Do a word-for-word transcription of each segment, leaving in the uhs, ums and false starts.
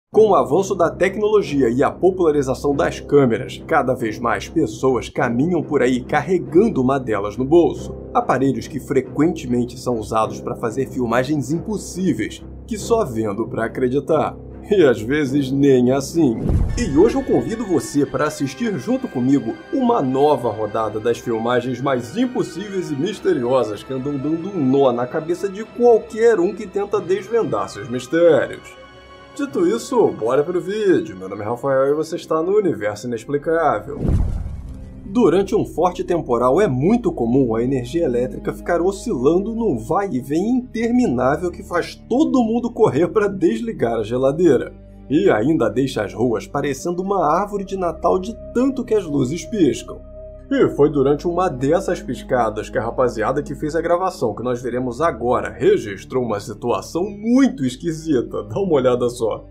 Com o avanço da tecnologia e a popularização das câmeras, cada vez mais pessoas caminham por aí carregando uma delas no bolso. Aparelhos que frequentemente são usados para fazer filmagens impossíveis, que só vendo para acreditar. E às vezes nem assim. E hoje eu convido você para assistir junto comigo uma nova rodada das filmagens mais impossíveis e misteriosas que andam dando um nó na cabeça de qualquer um que tenta desvendar seus mistérios. Dito isso, bora pro vídeo. Meu nome é Rafael e você está no Universo Inexplicável. Durante um forte temporal é muito comum a energia elétrica ficar oscilando num vai e vem interminável que faz todo mundo correr para desligar a geladeira. E ainda deixa as ruas parecendo uma árvore de Natal de tanto que as luzes piscam. E foi durante uma dessas piscadas que a rapaziada que fez a gravação que nós veremos agora registrou uma situação muito esquisita. Dá uma olhada só.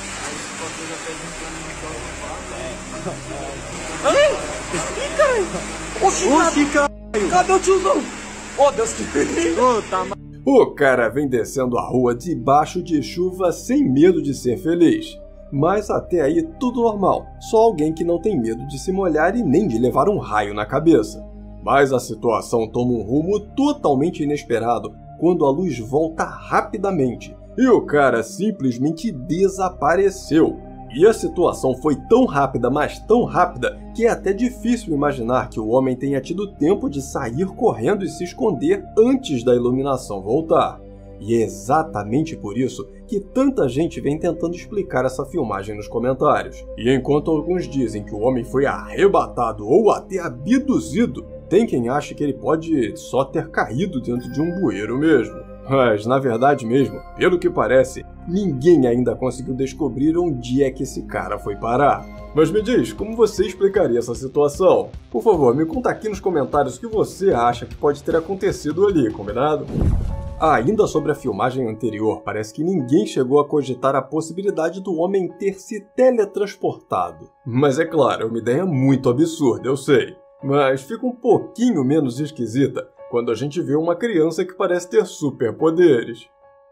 Ih, caralho! Oxi, caralho! Cadê o tiozão? Oh, Deus que perigo! O cara vem descendo a rua debaixo de chuva sem medo de ser feliz. Mas até aí tudo normal, só alguém que não tem medo de se molhar e nem de levar um raio na cabeça. Mas a situação toma um rumo totalmente inesperado quando a luz volta rapidamente e o cara simplesmente desapareceu. E a situação foi tão rápida, mas tão rápida, que é até difícil imaginar que o homem tenha tido tempo de sair correndo e se esconder antes da iluminação voltar. E é exatamente por isso que tanta gente vem tentando explicar essa filmagem nos comentários. E enquanto alguns dizem que o homem foi arrebatado ou até abduzido, tem quem acha que ele pode só ter caído dentro de um bueiro mesmo. Mas, na verdade mesmo, pelo que parece, ninguém ainda conseguiu descobrir onde é que esse cara foi parar. Mas me diz, como você explicaria essa situação? Por favor, me conta aqui nos comentários o que você acha que pode ter acontecido ali, combinado? Ainda sobre a filmagem anterior, parece que ninguém chegou a cogitar a possibilidade do homem ter se teletransportado. Mas é claro, é uma ideia muito absurda, eu sei. Mas fica um pouquinho menos esquisita quando a gente vê uma criança que parece ter superpoderes.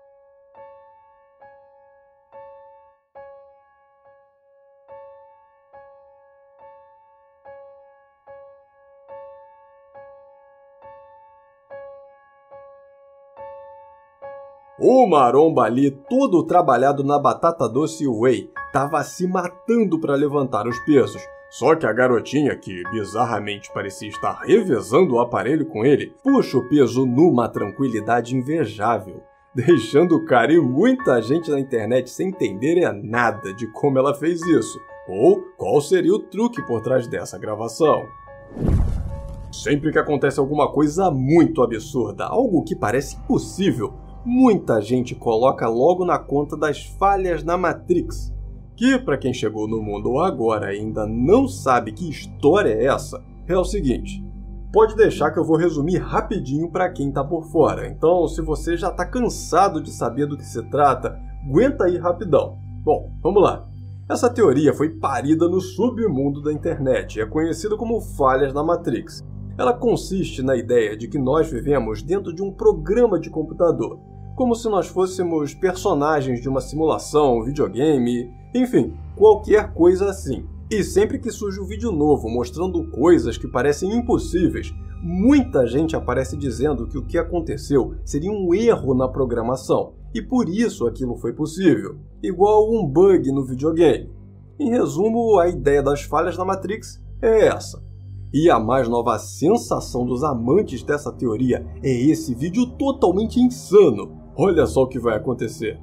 O maromba ali, todo trabalhado na batata doce whey, tava se matando para levantar os pesos. Só que a garotinha, que bizarramente parecia estar revezando o aparelho com ele, puxa o peso numa tranquilidade invejável, deixando o cara e muita gente na internet sem entenderem nada de como ela fez isso, ou qual seria o truque por trás dessa gravação. Sempre que acontece alguma coisa muito absurda, algo que parece impossível, muita gente coloca logo na conta das falhas na Matrix, que, para quem chegou no mundo agora e ainda não sabe que história é essa, é o seguinte. Pode deixar que eu vou resumir rapidinho para quem tá por fora, então se você já tá cansado de saber do que se trata, aguenta aí rapidão. Bom, vamos lá. Essa teoria foi parida no submundo da internet e é conhecida como falhas na Matrix. Ela consiste na ideia de que nós vivemos dentro de um programa de computador, como se nós fôssemos personagens de uma simulação, videogame, enfim, qualquer coisa assim. E sempre que surge um vídeo novo mostrando coisas que parecem impossíveis, muita gente aparece dizendo que o que aconteceu seria um erro na programação, e por isso aquilo foi possível, igual um bug no videogame. Em resumo, a ideia das falhas na Matrix é essa. E a mais nova sensação dos amantes dessa teoria é esse vídeo totalmente insano. Olha só o que vai acontecer.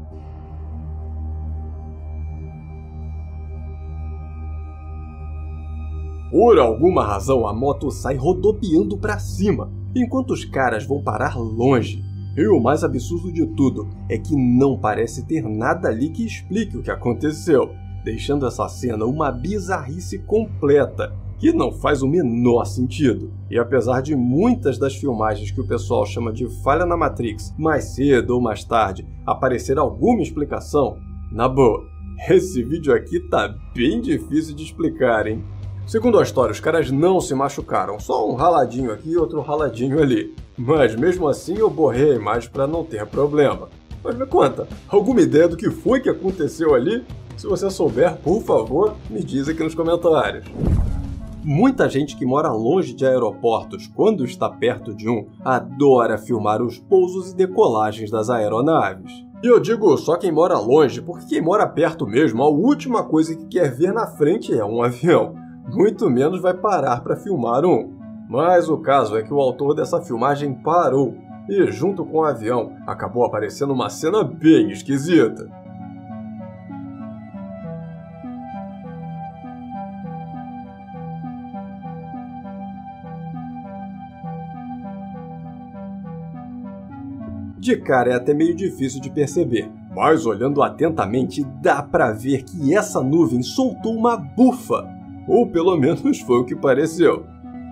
Por alguma razão, a moto sai rodopiando para cima, enquanto os caras vão parar longe. E o mais absurdo de tudo é que não parece ter nada ali que explique o que aconteceu, deixando essa cena uma bizarrice completa, que não faz o menor sentido. E apesar de muitas das filmagens que o pessoal chama de falha na Matrix, mais cedo ou mais tarde, aparecer alguma explicação, na boa, esse vídeo aqui tá bem difícil de explicar, hein? Segundo a história, os caras não se machucaram, só um raladinho aqui e outro raladinho ali. Mas mesmo assim eu borrei a imagem para não ter problema. Mas me conta, alguma ideia do que foi que aconteceu ali? Se você souber, por favor, me diz aqui nos comentários. Muita gente que mora longe de aeroportos, quando está perto de um, adora filmar os pousos e decolagens das aeronaves. E eu digo só quem mora longe, porque quem mora perto mesmo, a última coisa que quer ver na frente é um avião. Muito menos vai parar para filmar um. Mas o caso é que o autor dessa filmagem parou, e junto com o avião, acabou aparecendo uma cena bem esquisita. De cara é até meio difícil de perceber, mas olhando atentamente dá pra ver que essa nuvem soltou uma bufa, ou pelo menos foi o que pareceu.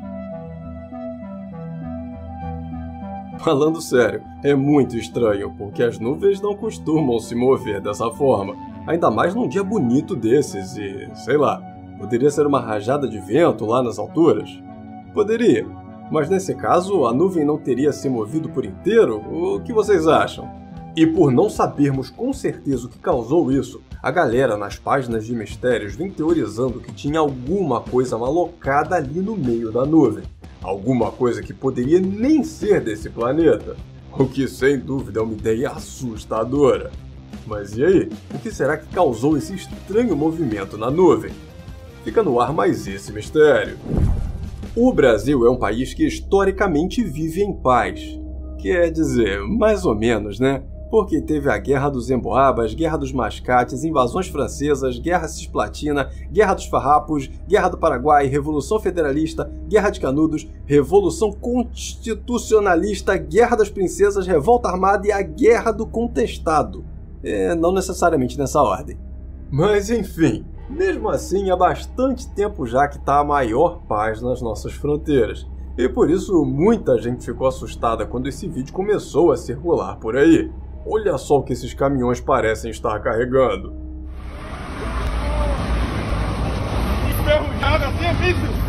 Falando sério, é muito estranho, porque as nuvens não costumam se mover dessa forma, ainda mais num dia bonito desses e, sei lá, poderia ser uma rajada de vento lá nas alturas? Poderia. Mas nesse caso, a nuvem não teria se movido por inteiro? O que vocês acham? E por não sabermos com certeza o que causou isso, a galera nas páginas de mistérios vem teorizando que tinha alguma coisa malocada ali no meio da nuvem. Alguma coisa que poderia nem ser desse planeta. O que sem dúvida é uma ideia assustadora. Mas e aí? O que será que causou esse estranho movimento na nuvem? Fica no ar mais esse mistério. O Brasil é um país que historicamente vive em paz. Quer dizer, mais ou menos, né? Porque teve a Guerra dos Emboabas, Guerra dos Mascates, invasões francesas, Guerra Cisplatina, Guerra dos Farrapos, Guerra do Paraguai, Revolução Federalista, Guerra de Canudos, Revolução Constitucionalista, Guerra das Princesas, Revolta Armada e a Guerra do Contestado. É, não necessariamente nessa ordem. Mas enfim... Mesmo assim, há bastante tempo já que está a maior paz nas nossas fronteiras. E por isso, muita gente ficou assustada quando esse vídeo começou a circular por aí. Olha só o que esses caminhões parecem estar carregando. Enferrujado assim é vídeo!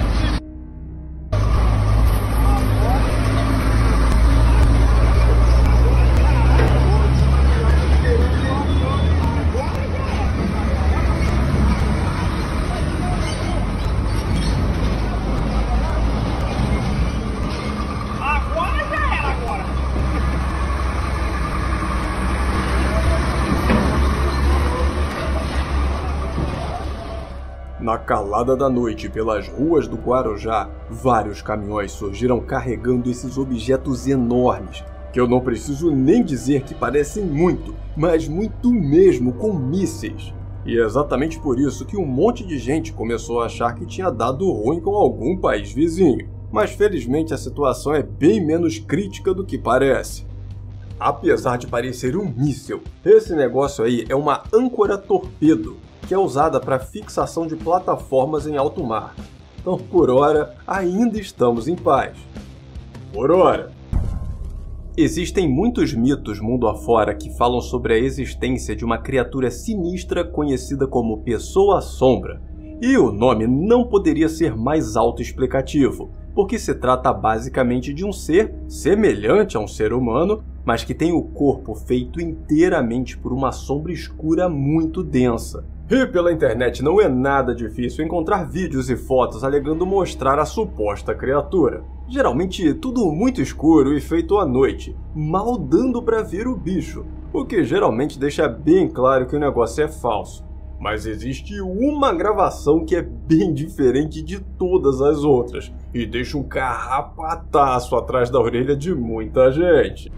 Na calada da noite, pelas ruas do Guarujá, vários caminhões surgiram carregando esses objetos enormes, que eu não preciso nem dizer que parecem muito, mas muito mesmo com mísseis. E é exatamente por isso que um monte de gente começou a achar que tinha dado ruim com algum país vizinho. Mas felizmente a situação é bem menos crítica do que parece. Apesar de parecer um míssil, esse negócio aí é uma âncora torpedo, que é usada para fixação de plataformas em alto mar. Então, por hora, ainda estamos em paz. Por hora. Existem muitos mitos mundo afora que falam sobre a existência de uma criatura sinistra conhecida como Pessoa-Sombra. E o nome não poderia ser mais autoexplicativo, porque se trata basicamente de um ser semelhante a um ser humano, mas que tem o corpo feito inteiramente por uma sombra escura muito densa. E pela internet não é nada difícil encontrar vídeos e fotos alegando mostrar a suposta criatura. Geralmente tudo muito escuro e feito à noite, mal dando pra ver o bicho, o que geralmente deixa bem claro que o negócio é falso. Mas existe uma gravação que é bem diferente de todas as outras e deixa um carrapataço atrás da orelha de muita gente.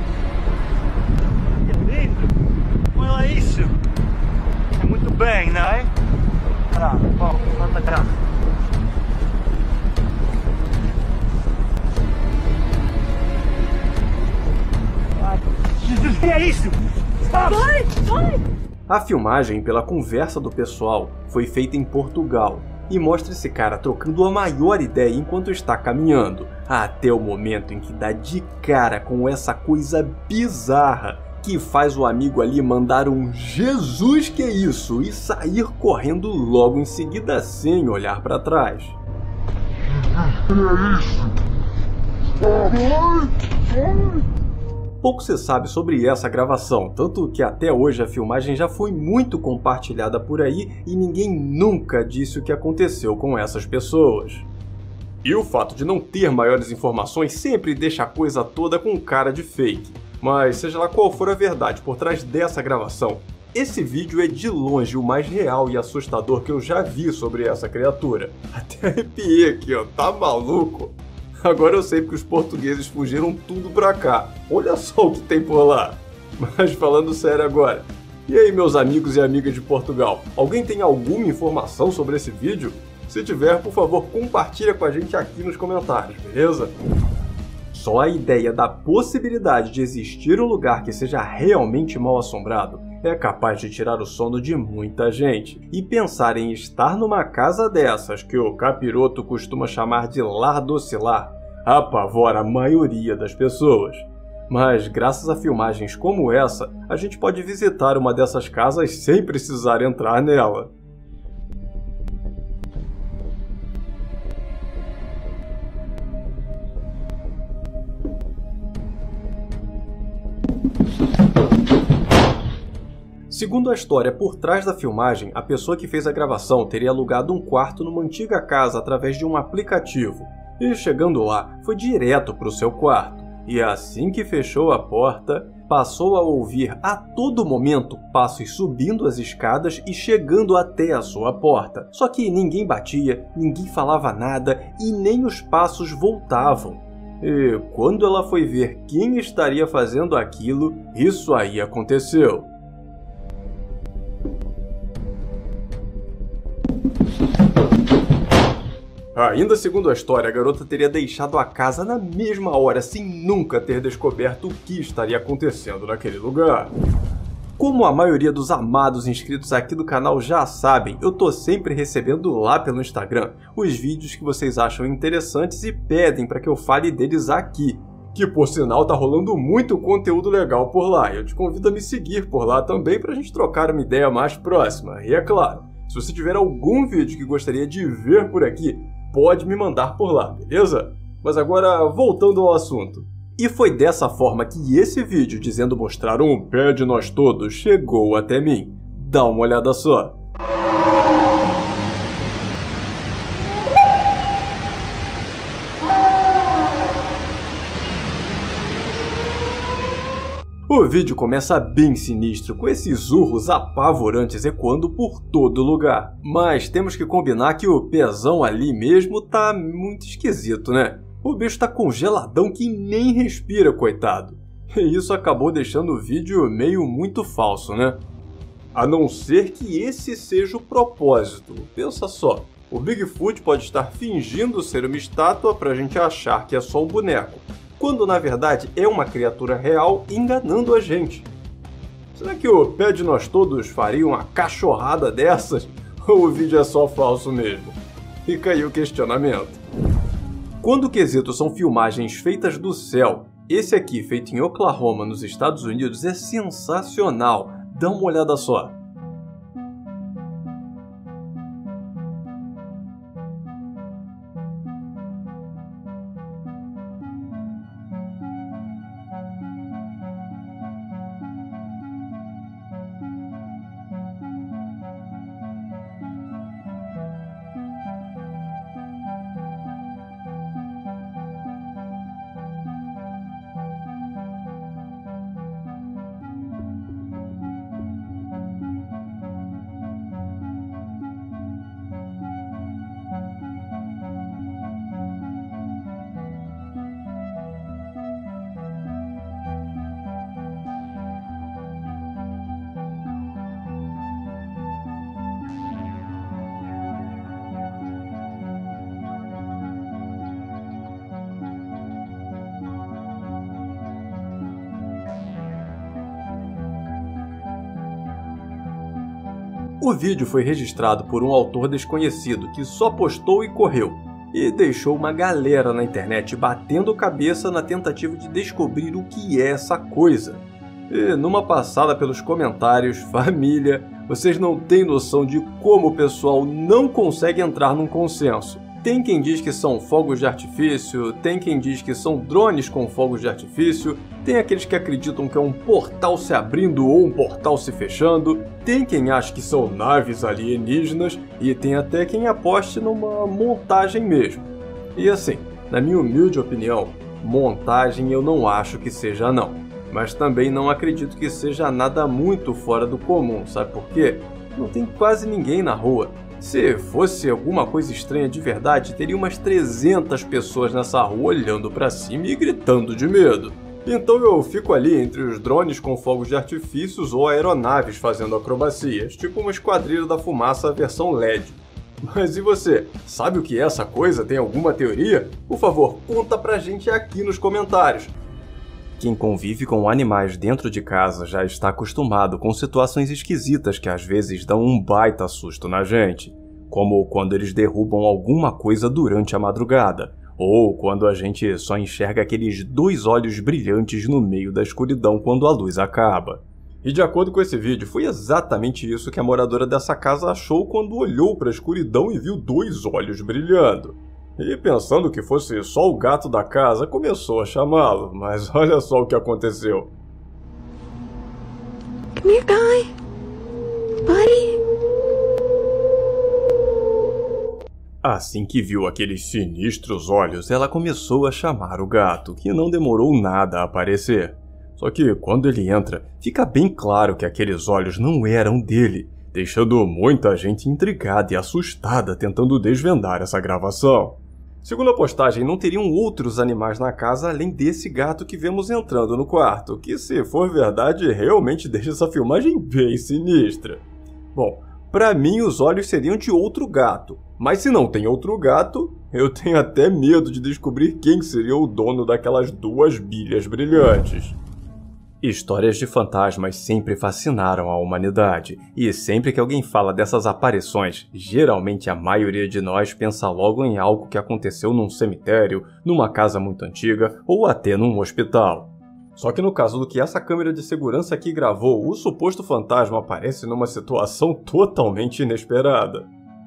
Olha isso! É muito bem, não é? Bravo, bom, manda graça. Jesus, que é isso? Vai, vai! A filmagem pela conversa do pessoal foi feita em Portugal e mostra esse cara trocando a maior ideia enquanto está caminhando, até o momento em que dá de cara com essa coisa bizarra que faz o amigo ali mandar um Jesus que é isso e sair correndo logo em seguida sem olhar para trás. Pouco se sabe sobre essa gravação, tanto que até hoje a filmagem já foi muito compartilhada por aí e ninguém nunca disse o que aconteceu com essas pessoas. E o fato de não ter maiores informações sempre deixa a coisa toda com cara de fake. Mas seja lá qual for a verdade por trás dessa gravação, esse vídeo é de longe o mais real e assustador que eu já vi sobre essa criatura. Até arrepiei aqui, ó, tá maluco? Agora eu sei porque os portugueses fugiram tudo pra cá. Olha só o que tem por lá. Mas falando sério agora, e aí meus amigos e amigas de Portugal, alguém tem alguma informação sobre esse vídeo? Se tiver, por favor, compartilha com a gente aqui nos comentários, beleza? Só a ideia da possibilidade de existir um lugar que seja realmente mal assombrado é capaz de tirar o sono de muita gente. E pensar em estar numa casa dessas, que o capiroto costuma chamar de lar docilar, apavora a maioria das pessoas. Mas graças a filmagens como essa, a gente pode visitar uma dessas casas sem precisar entrar nela. Segundo a história por trás da filmagem, a pessoa que fez a gravação teria alugado um quarto numa antiga casa através de um aplicativo. E chegando lá, foi direto para o seu quarto. E assim que fechou a porta, passou a ouvir a todo momento passos subindo as escadas e chegando até a sua porta. Só que ninguém batia, ninguém falava nada e nem os passos voltavam. E quando ela foi ver quem estaria fazendo aquilo, isso aí aconteceu. Ainda segundo a história, a garota teria deixado a casa na mesma hora, sem nunca ter descoberto o que estaria acontecendo naquele lugar. Como a maioria dos amados inscritos aqui do canal já sabem, eu tô sempre recebendo lá pelo Instagram os vídeos que vocês acham interessantes e pedem para que eu fale deles aqui. Que por sinal tá rolando muito conteúdo legal por lá, e eu te convido a me seguir por lá também pra gente trocar uma ideia mais próxima. E é claro, se você tiver algum vídeo que gostaria de ver por aqui, pode me mandar por lá, beleza? Mas agora, voltando ao assunto. E foi dessa forma que esse vídeo dizendo mostrar um pé de nós todos chegou até mim. Dá uma olhada só. O vídeo começa bem sinistro, com esses urros apavorantes ecoando por todo lugar. Mas temos que combinar que o pezão ali mesmo tá muito esquisito, né? O bicho tá congeladão que nem respira, coitado. E isso acabou deixando o vídeo meio muito falso, né? A não ser que esse seja o propósito. Pensa só, o Bigfoot pode estar fingindo ser uma estátua pra gente achar que é só um boneco, quando na verdade é uma criatura real enganando a gente. Será que o pé de nós todos faria uma cachorrada dessas? Ou o vídeo é só falso mesmo? Fica aí o questionamento. Quando o quesito são filmagens feitas do céu, esse aqui feito em Oklahoma, nos Estados Unidos, é sensacional. Dá uma olhada só. O vídeo foi registrado por um autor desconhecido que só postou e correu, e deixou uma galera na internet batendo cabeça na tentativa de descobrir o que é essa coisa. E numa passada pelos comentários, família, vocês não têm noção de como o pessoal não consegue entrar num consenso. Tem quem diz que são fogos de artifício, tem quem diz que são drones com fogos de artifício, tem aqueles que acreditam que é um portal se abrindo ou um portal se fechando, tem quem acha que são naves alienígenas e tem até quem aposte numa montagem mesmo. E assim, na minha humilde opinião, montagem eu não acho que seja não, mas também não acredito que seja nada muito fora do comum, sabe por quê? Não tem quase ninguém na rua. Se fosse alguma coisa estranha de verdade, teria umas trezentas pessoas nessa rua olhando pra cima e gritando de medo. Então eu fico ali entre os drones com fogos de artifícios ou aeronaves fazendo acrobacias, tipo uma esquadrilha da fumaça versão L E D. Mas e você? Sabe o que é essa coisa? Tem alguma teoria? Por favor, conta pra gente aqui nos comentários. Quem convive com animais dentro de casa já está acostumado com situações esquisitas que às vezes dão um baita susto na gente, como quando eles derrubam alguma coisa durante a madrugada, ou quando a gente só enxerga aqueles dois olhos brilhantes no meio da escuridão quando a luz acaba. E de acordo com esse vídeo, foi exatamente isso que a moradora dessa casa achou quando olhou para a escuridão e viu dois olhos brilhando. E pensando que fosse só o gato da casa, começou a chamá-lo, mas olha só o que aconteceu. Come here, guy. Buddy. Assim que viu aqueles sinistros olhos, ela começou a chamar o gato, que não demorou nada a aparecer. Só que quando ele entra, fica bem claro que aqueles olhos não eram dele, deixando muita gente intrigada e assustada tentando desvendar essa gravação. Segundo a postagem, não teriam outros animais na casa além desse gato que vemos entrando no quarto, que se for verdade realmente deixa essa filmagem bem sinistra. Bom, pra mim os olhos seriam de outro gato, mas se não tem outro gato, eu tenho até medo de descobrir quem seria o dono daquelas duas bilhas brilhantes. Histórias de fantasmas sempre fascinaram a humanidade, e sempre que alguém fala dessas aparições, geralmente a maioria de nós pensa logo em algo que aconteceu num cemitério, numa casa muito antiga ou até num hospital. Só que no caso do que essa câmera de segurança aqui gravou, o suposto fantasma aparece numa situação totalmente inesperada.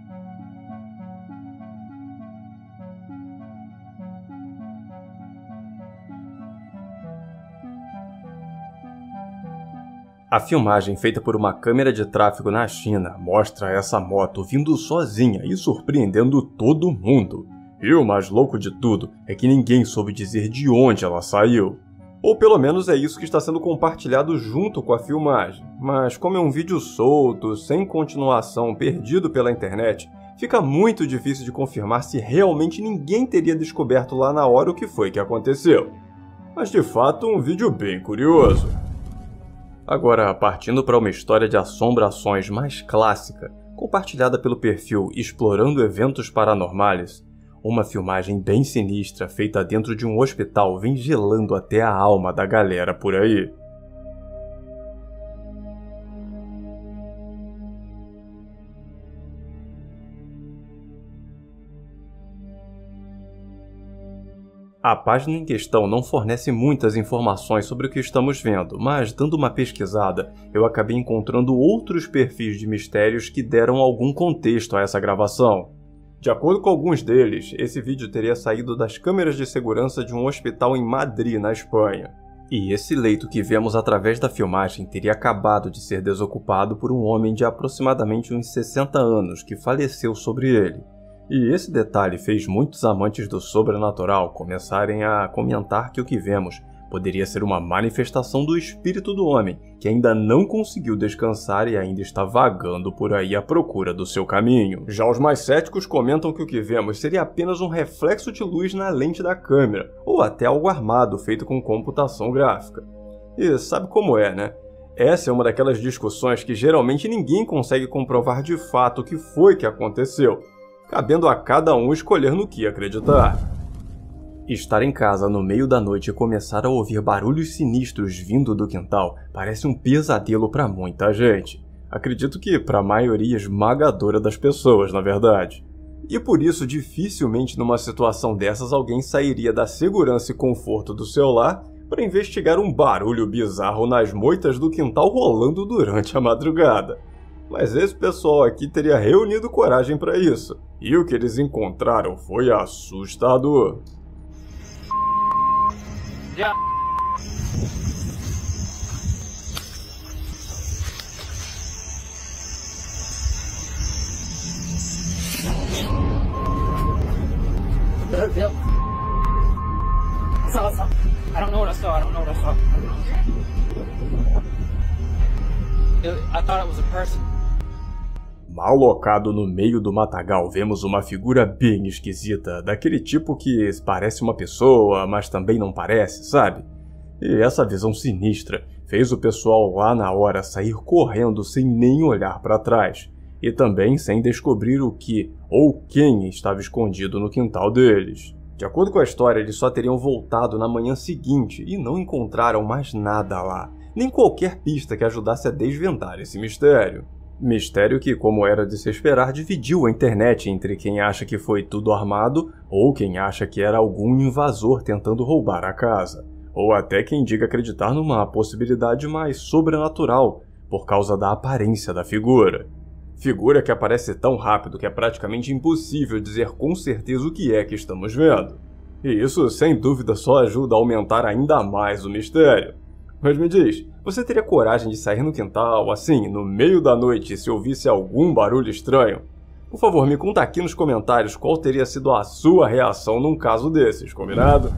A filmagem feita por uma câmera de tráfego na China mostra essa moto vindo sozinha e surpreendendo todo mundo. E o mais louco de tudo é que ninguém soube dizer de onde ela saiu. Ou pelo menos é isso que está sendo compartilhado junto com a filmagem. Mas como é um vídeo solto, sem continuação, perdido pela internet, fica muito difícil de confirmar se realmente ninguém teria descoberto lá na hora o que foi que aconteceu. Mas de fato um vídeo bem curioso. Agora, partindo para uma história de assombrações mais clássica, compartilhada pelo perfil Explorando Eventos Paranormais, uma filmagem bem sinistra feita dentro de um hospital vem gelando até a alma da galera por aí. A página em questão não fornece muitas informações sobre o que estamos vendo, mas dando uma pesquisada, eu acabei encontrando outros perfis de mistérios que deram algum contexto a essa gravação. De acordo com alguns deles, esse vídeo teria saído das câmeras de segurança de um hospital em Madrid, na Espanha. E esse leito que vemos através da filmagem teria acabado de ser desocupado por um homem de aproximadamente uns sessenta anos que faleceu sobre ele. E esse detalhe fez muitos amantes do sobrenatural começarem a comentar que o que vemos poderia ser uma manifestação do espírito do homem, que ainda não conseguiu descansar e ainda está vagando por aí à procura do seu caminho. Já os mais céticos comentam que o que vemos seria apenas um reflexo de luz na lente da câmera, ou até algo armado feito com computação gráfica. E sabe como é, né? Essa é uma daquelas discussões que geralmente ninguém consegue comprovar de fato o que foi que aconteceu, cabendo a cada um escolher no que acreditar. Estar em casa no meio da noite e começar a ouvir barulhos sinistros vindo do quintal parece um pesadelo para muita gente. Acredito que para a maioria esmagadora das pessoas, na verdade. E por isso, dificilmente numa situação dessas alguém sairia da segurança e conforto do seu lar para investigar um barulho bizarro nas moitas do quintal rolando durante a madrugada. Mas esse pessoal aqui teria reunido coragem para isso. E o que eles encontraram foi assustador. Já. Saw something. I don't know what I saw. I don't know what I saw. It, I thought it was a person. Mal locado no meio do matagal, vemos uma figura bem esquisita, daquele tipo que parece uma pessoa, mas também não parece, sabe? E essa visão sinistra fez o pessoal lá na hora sair correndo sem nem olhar para trás, e também sem descobrir o que ou quem estava escondido no quintal deles. De acordo com a história, eles só teriam voltado na manhã seguinte e não encontraram mais nada lá, nem qualquer pista que ajudasse a desvendar esse mistério. Mistério que, como era de se esperar, dividiu a internet entre quem acha que foi tudo armado ou quem acha que era algum invasor tentando roubar a casa, ou até quem diga acreditar numa possibilidade mais sobrenatural por causa da aparência da figura. Figura que aparece tão rápido que é praticamente impossível dizer com certeza o que é que estamos vendo. E isso, sem dúvida, só ajuda a aumentar ainda mais o mistério. Mas me diz, você teria coragem de sair no quintal, assim, no meio da noite, se ouvisse algum barulho estranho? Por favor, me conta aqui nos comentários qual teria sido a sua reação num caso desses, combinado?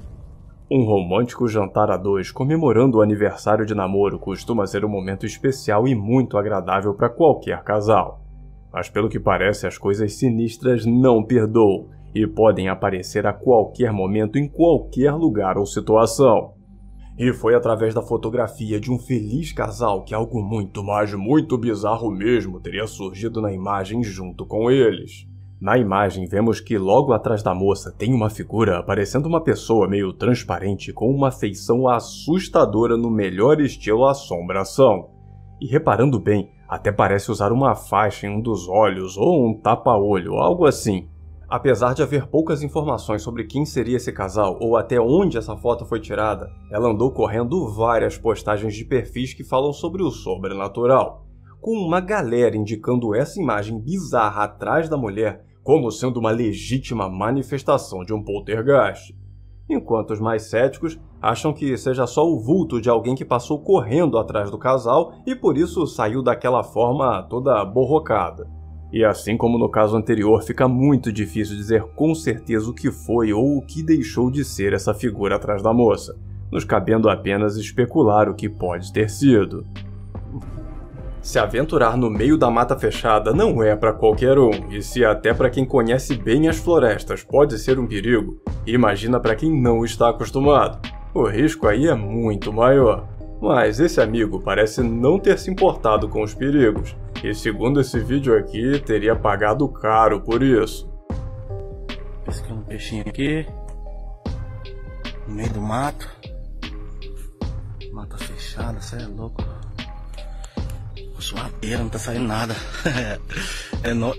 Um romântico jantar a dois comemorando o aniversário de namoro costuma ser um momento especial e muito agradável para qualquer casal. Mas pelo que parece, as coisas sinistras não perdoam e podem aparecer a qualquer momento em qualquer lugar ou situação. E foi através da fotografia de um feliz casal que algo muito, mas muito bizarro mesmo teria surgido na imagem junto com eles. Na imagem vemos que logo atrás da moça tem uma figura parecendo uma pessoa meio transparente com uma feição assustadora no melhor estilo assombração. E reparando bem, até parece usar uma faixa em um dos olhos ou um tapa-olho, algo assim. Apesar de haver poucas informações sobre quem seria esse casal ou até onde essa foto foi tirada, ela andou correndo várias postagens de perfis que falam sobre o sobrenatural, com uma galera indicando essa imagem bizarra atrás da mulher como sendo uma legítima manifestação de um poltergeist, enquanto os mais céticos acham que seja só o vulto de alguém que passou correndo atrás do casal e por isso saiu daquela forma toda borrocada. E assim como no caso anterior, fica muito difícil dizer com certeza o que foi ou o que deixou de ser essa figura atrás da moça, nos cabendo apenas especular o que pode ter sido. Se aventurar no meio da mata fechada não é para qualquer um, e se até para quem conhece bem as florestas pode ser um perigo, imagina para quem não está acostumado. O risco aí é muito maior. Mas esse amigo parece não ter se importado com os perigos, e segundo esse vídeo aqui, teria pagado caro por isso. Pescando um peixinho aqui, no meio do mato, mata fechada, cê é louco. Suadeira, não tá saindo nada. É no...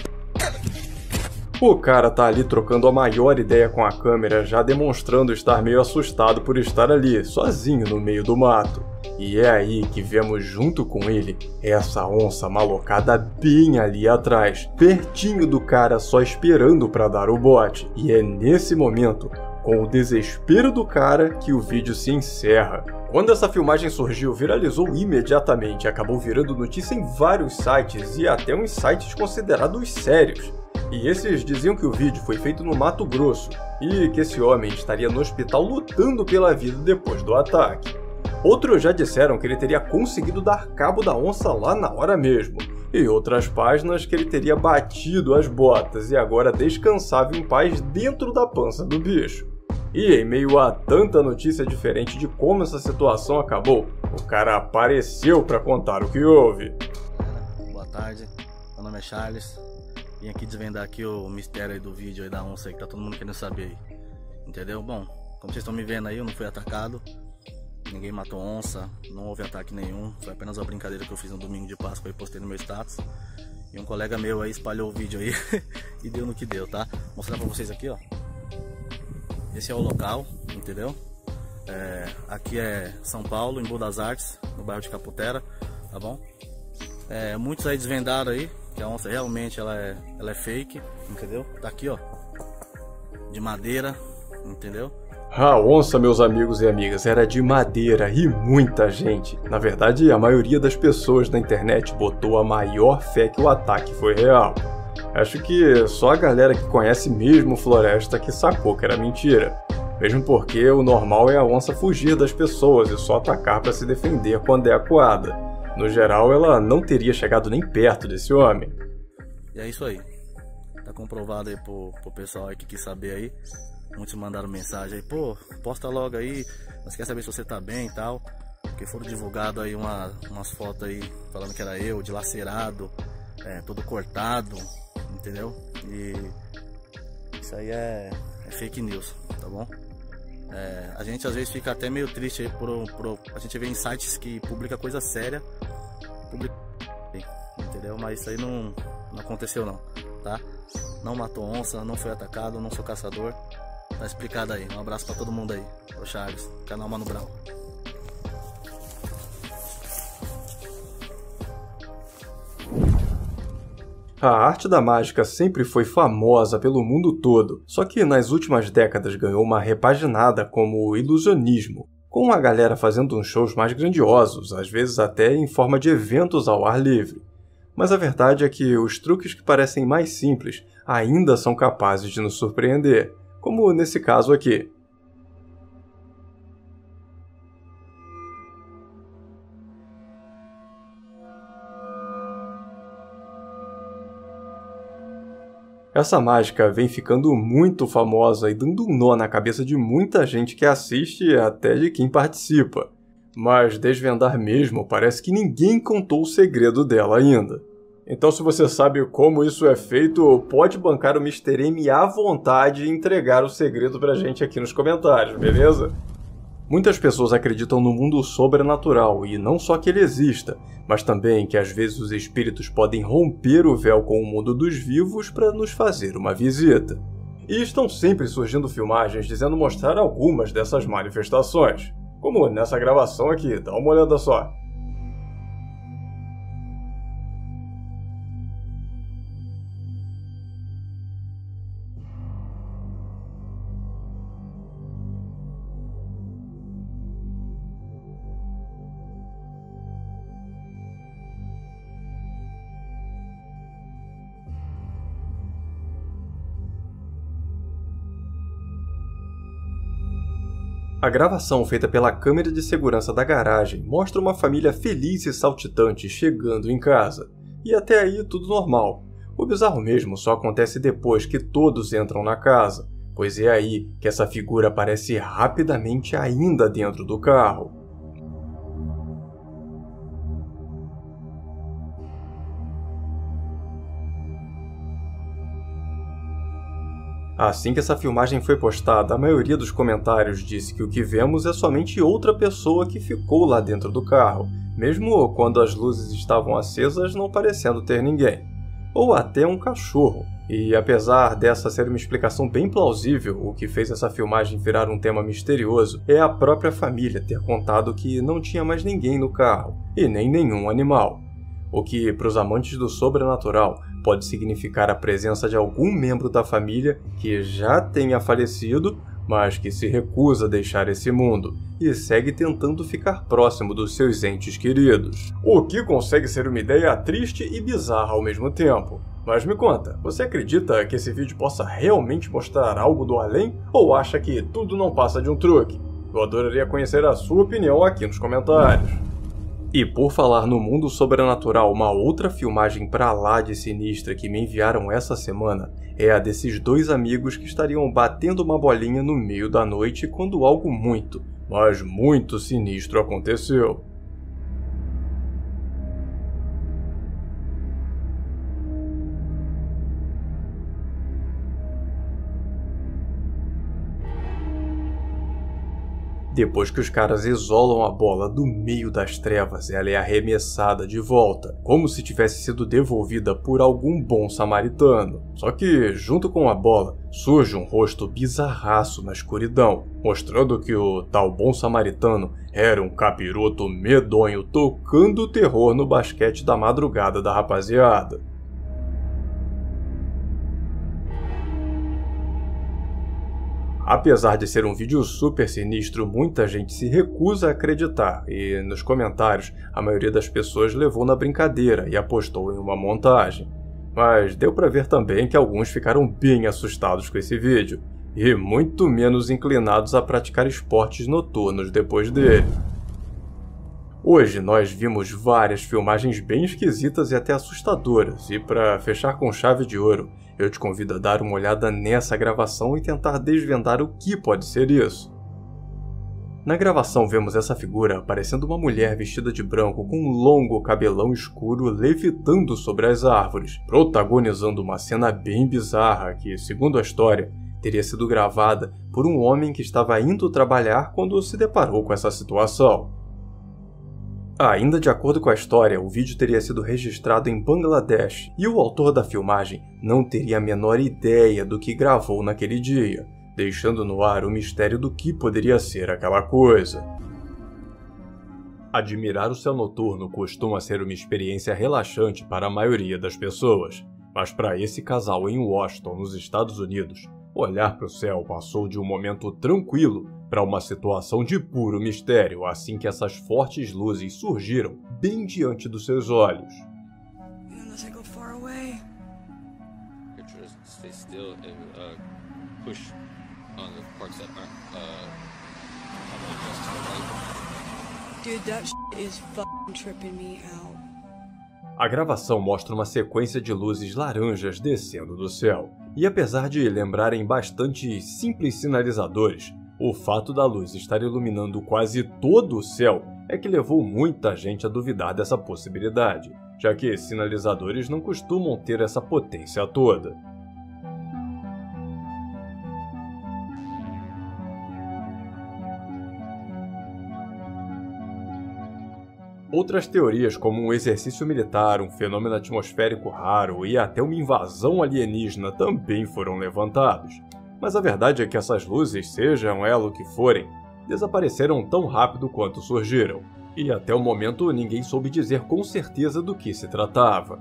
O cara tá ali trocando a maior ideia com a câmera, já demonstrando estar meio assustado por estar ali, sozinho no meio do mato. E é aí que vemos junto com ele essa onça malocada bem ali atrás, pertinho do cara, só esperando para dar o bote. E é nesse momento, com o desespero do cara, que o vídeo se encerra. Quando essa filmagem surgiu, viralizou imediatamente, acabou virando notícia em vários sites e até uns sites considerados sérios. E esses diziam que o vídeo foi feito no Mato Grosso e que esse homem estaria no hospital lutando pela vida depois do ataque. Outros já disseram que ele teria conseguido dar cabo da onça lá na hora mesmo, e outras páginas que ele teria batido as botas e agora descansava em paz dentro da pança do bicho. E em meio a tanta notícia diferente de como essa situação acabou, o cara apareceu para contar o que houve. Boa tarde, meu nome é Charles. Vim aqui desvendar aqui o mistério aí do vídeo aí da onça aí, que tá todo mundo querendo saber aí. Entendeu? Bom, como vocês estão me vendo aí, eu não fui atacado. Ninguém matou onça, não houve ataque nenhum. Foi apenas uma brincadeira que eu fiz no domingo de Páscoa e postei no meu status. E um colega meu aí espalhou o vídeo aí e deu no que deu, tá? Vou mostrar pra vocês aqui, ó. Esse é o local, entendeu? É, aqui é São Paulo, em Boa das Artes, no bairro de Caputera, tá bom? É, muitos aí desvendaram aí que a onça realmente ela é, ela é fake, entendeu? Tá aqui, ó, de madeira, entendeu? A onça, meus amigos e amigas, era de madeira e muita gente. Na verdade, a maioria das pessoas na internet botou a maior fé que o ataque foi real. Acho que só a galera que conhece mesmo Floresta que sacou que era mentira. Mesmo porque o normal é a onça fugir das pessoas e só atacar para se defender quando é acuada. No geral, ela não teria chegado nem perto desse homem. E é isso aí. Tá comprovado aí pro, pro pessoal aí que quis saber aí. Muitos mandaram mensagem aí, pô, posta logo aí, nós quer saber se você tá bem e tal. Porque foram divulgadas aí uma, umas fotos aí falando que era eu, dilacerado, é, todo cortado, entendeu? E isso aí é, é fake news, tá bom? É, a gente às vezes fica até meio triste aí por, por a gente vê em sites que publica coisa séria, publica, entendeu? Mas isso aí não, não aconteceu não, tá? Não matou onça, não foi atacado, não sou caçador. Tá explicado aí. Um abraço pra todo mundo aí. O Charles, canal Mano Brown. A arte da mágica sempre foi famosa pelo mundo todo, só que nas últimas décadas ganhou uma repaginada como ilusionismo, com a galera fazendo uns shows mais grandiosos, às vezes até em forma de eventos ao ar livre. Mas a verdade é que os truques que parecem mais simples ainda são capazes de nos surpreender, como nesse caso aqui. Essa mágica vem ficando muito famosa e dando um nó na cabeça de muita gente que assiste e até de quem participa. Mas desvendar mesmo, parece que ninguém contou o segredo dela ainda. Então, se você sabe como isso é feito, pode bancar o mister M à vontade e entregar o segredo pra gente aqui nos comentários, beleza? Muitas pessoas acreditam no mundo sobrenatural, e não só que ele exista, mas também que às vezes os espíritos podem romper o véu com o mundo dos vivos para nos fazer uma visita. E estão sempre surgindo filmagens dizendo mostrar algumas dessas manifestações. Como nessa gravação aqui, dá uma olhada só. A gravação feita pela câmera de segurança da garagem mostra uma família feliz e saltitante chegando em casa. E até aí tudo normal. O bizarro mesmo só acontece depois que todos entram na casa, pois é aí que essa figura aparece rapidamente ainda dentro do carro. Assim que essa filmagem foi postada, a maioria dos comentários disse que o que vemos é somente outra pessoa que ficou lá dentro do carro, mesmo quando as luzes estavam acesas não parecendo ter ninguém. Ou até um cachorro. E apesar dessa ser uma explicação bem plausível, o que fez essa filmagem virar um tema misterioso é a própria família ter contado que não tinha mais ninguém no carro, e nem nenhum animal. O que, para os amantes do sobrenatural, pode significar a presença de algum membro da família que já tenha falecido, mas que se recusa a deixar esse mundo e segue tentando ficar próximo dos seus entes queridos. O que consegue ser uma ideia triste e bizarra ao mesmo tempo. Mas me conta, você acredita que esse vídeo possa realmente mostrar algo do além ou acha que tudo não passa de um truque? Eu adoraria conhecer a sua opinião aqui nos comentários. E por falar no mundo sobrenatural, uma outra filmagem pra lá de sinistra que me enviaram essa semana é a desses dois amigos que estariam batendo uma bolinha no meio da noite quando algo muito, mas muito sinistro aconteceu. Depois que os caras isolam a bola do meio das trevas, ela é arremessada de volta, como se tivesse sido devolvida por algum bom samaritano. Só que, junto com a bola, surge um rosto bizarraço na escuridão, mostrando que o tal bom samaritano era um capiroto medonho tocando terror no basquete da madrugada da rapaziada. Apesar de ser um vídeo super sinistro, muita gente se recusa a acreditar e, nos comentários, a maioria das pessoas levou na brincadeira e apostou em uma montagem. Mas deu pra ver também que alguns ficaram bem assustados com esse vídeo, e muito menos inclinados a praticar esportes noturnos depois dele. Hoje nós vimos várias filmagens bem esquisitas e até assustadoras, e para fechar com chave de ouro, eu te convido a dar uma olhada nessa gravação e tentar desvendar o que pode ser isso. Na gravação vemos essa figura parecendo uma mulher vestida de branco com um longo cabelão escuro levitando sobre as árvores, protagonizando uma cena bem bizarra que, segundo a história, teria sido gravada por um homem que estava indo trabalhar quando se deparou com essa situação. Ainda de acordo com a história, o vídeo teria sido registrado em Bangladesh e o autor da filmagem não teria a menor ideia do que gravou naquele dia, deixando no ar o mistério do que poderia ser aquela coisa. Admirar o céu noturno costuma ser uma experiência relaxante para a maioria das pessoas, mas para esse casal em Washington, nos Estados Unidos, olhar para o céu passou de um momento tranquilo para uma situação de puro mistério assim que essas fortes luzes surgiram bem diante dos seus olhos. A gravação mostra uma sequência de luzes laranjas descendo do céu, e apesar de lembrarem bastante simples sinalizadores, o fato da luz estar iluminando quase todo o céu é que levou muita gente a duvidar dessa possibilidade, já que sinalizadores não costumam ter essa potência toda. Outras teorias, como um exercício militar, um fenômeno atmosférico raro e até uma invasão alienígena também foram levantados. Mas a verdade é que essas luzes, sejam elas o que forem, desapareceram tão rápido quanto surgiram, e até o momento ninguém soube dizer com certeza do que se tratava.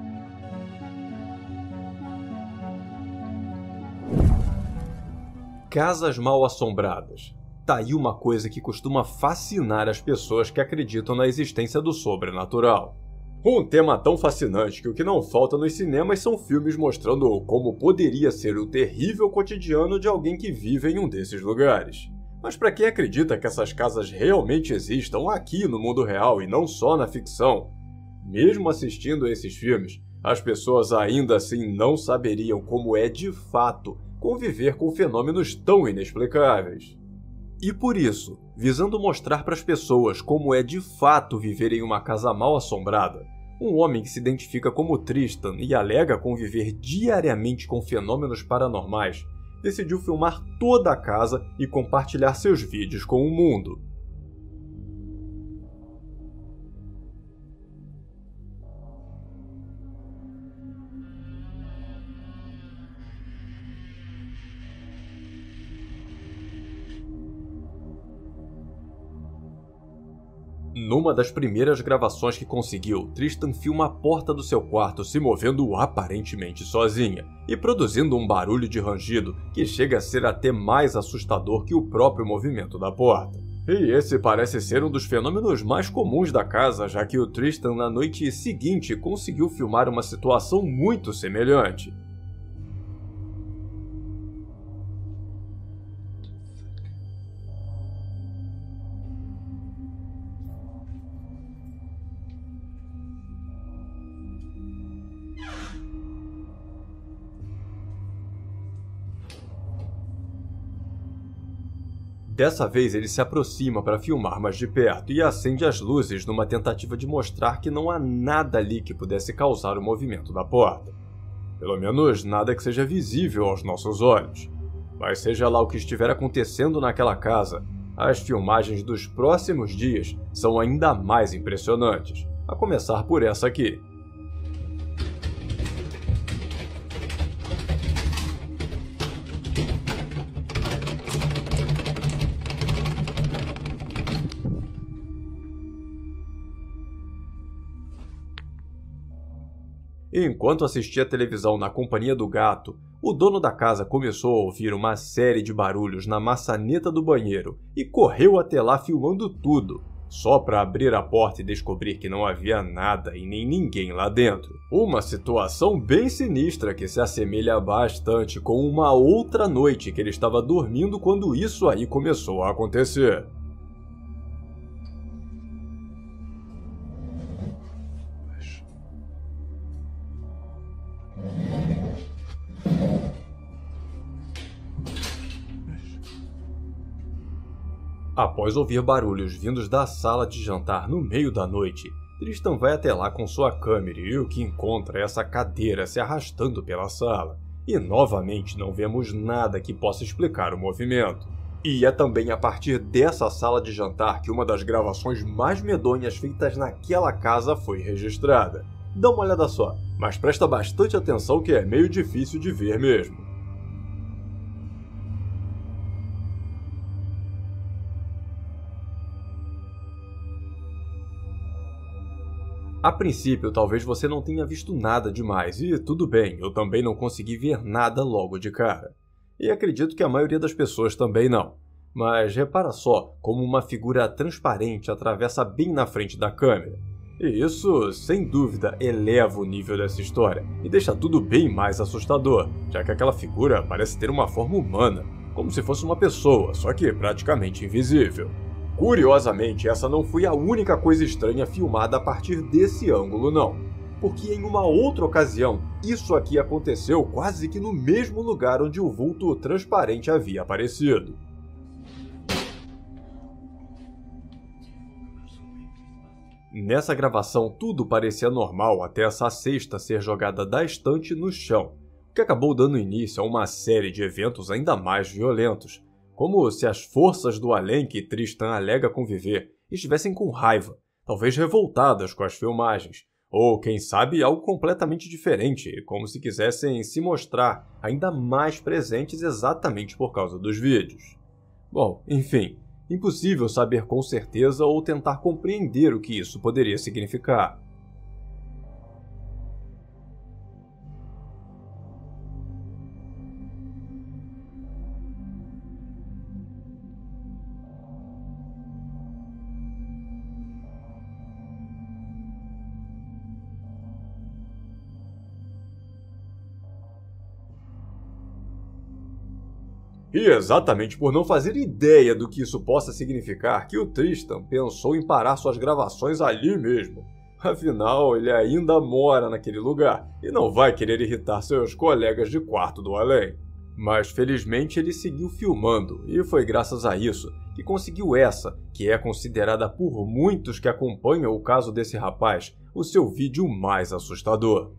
Casas mal assombradas. Tá aí uma coisa que costuma fascinar as pessoas que acreditam na existência do sobrenatural. Um tema tão fascinante que o que não falta nos cinemas são filmes mostrando como poderia ser o terrível cotidiano de alguém que vive em um desses lugares. Mas para quem acredita que essas casas realmente existam aqui no mundo real e não só na ficção, mesmo assistindo a esses filmes, as pessoas ainda assim não saberiam como é de fato conviver com fenômenos tão inexplicáveis. E por isso, visando mostrar para as pessoas como é de fato viver em uma casa mal assombrada, um homem que se identifica como Tristan e alega conviver diariamente com fenômenos paranormais, decidiu filmar toda a casa e compartilhar seus vídeos com o mundo. Numa das primeiras gravações que conseguiu, Tristan filma a porta do seu quarto se movendo aparentemente sozinha e produzindo um barulho de rangido que chega a ser até mais assustador que o próprio movimento da porta. E esse parece ser um dos fenômenos mais comuns da casa, já que o Tristan na noite seguinte conseguiu filmar uma situação muito semelhante. Dessa vez ele se aproxima para filmar mais de perto e acende as luzes numa tentativa de mostrar que não há nada ali que pudesse causar o movimento da porta. Pelo menos nada que seja visível aos nossos olhos. Mas seja lá o que estiver acontecendo naquela casa, As filmagens dos próximos dias são ainda mais impressionantes, a começar por essa aqui. Enquanto assistia televisão na companhia do gato, o dono da casa começou a ouvir uma série de barulhos na maçaneta do banheiro e correu até lá filmando tudo, só para abrir a porta e descobrir que não havia nada e nem ninguém lá dentro. Uma situação bem sinistra que se assemelha bastante com uma outra noite que ele estava dormindo quando isso aí começou a acontecer. Após ouvir barulhos vindos da sala de jantar no meio da noite, Tristan vai até lá com sua câmera e o que encontra é essa cadeira se arrastando pela sala. E novamente não vemos nada que possa explicar o movimento. E é também a partir dessa sala de jantar que uma das gravações mais medonhas feitas naquela casa foi registrada. Dá uma olhada só, mas presta bastante atenção que é meio difícil de ver mesmo. A princípio, talvez você não tenha visto nada demais, e tudo bem, eu também não consegui ver nada logo de cara. E acredito que a maioria das pessoas também não. Mas repara só como uma figura transparente atravessa bem na frente da câmera. E isso, sem dúvida, eleva o nível dessa história e deixa tudo bem mais assustador, já que aquela figura parece ter uma forma humana, como se fosse uma pessoa, só que praticamente invisível. Curiosamente, essa não foi a única coisa estranha filmada a partir desse ângulo, não. Porque em uma outra ocasião, isso aqui aconteceu quase que no mesmo lugar onde o vulto transparente havia aparecido. Nessa gravação, tudo parecia normal até essa cesta ser jogada da estante no chão, o que acabou dando início a uma série de eventos ainda mais violentos, como se as forças do além que Tristan alega conviver estivessem com raiva, talvez revoltadas com as filmagens, ou quem sabe algo completamente diferente, como se quisessem se mostrar ainda mais presentes exatamente por causa dos vídeos. Bom, enfim, impossível saber com certeza ou tentar compreender o que isso poderia significar. E exatamente por não fazer ideia do que isso possa significar que o Tristan pensou em parar suas gravações ali mesmo. Afinal, ele ainda mora naquele lugar e não vai querer irritar seus colegas de quarto do além. Mas felizmente ele seguiu filmando e foi graças a isso que conseguiu essa, que é considerada por muitos que acompanham o caso desse rapaz, o seu vídeo mais assustador.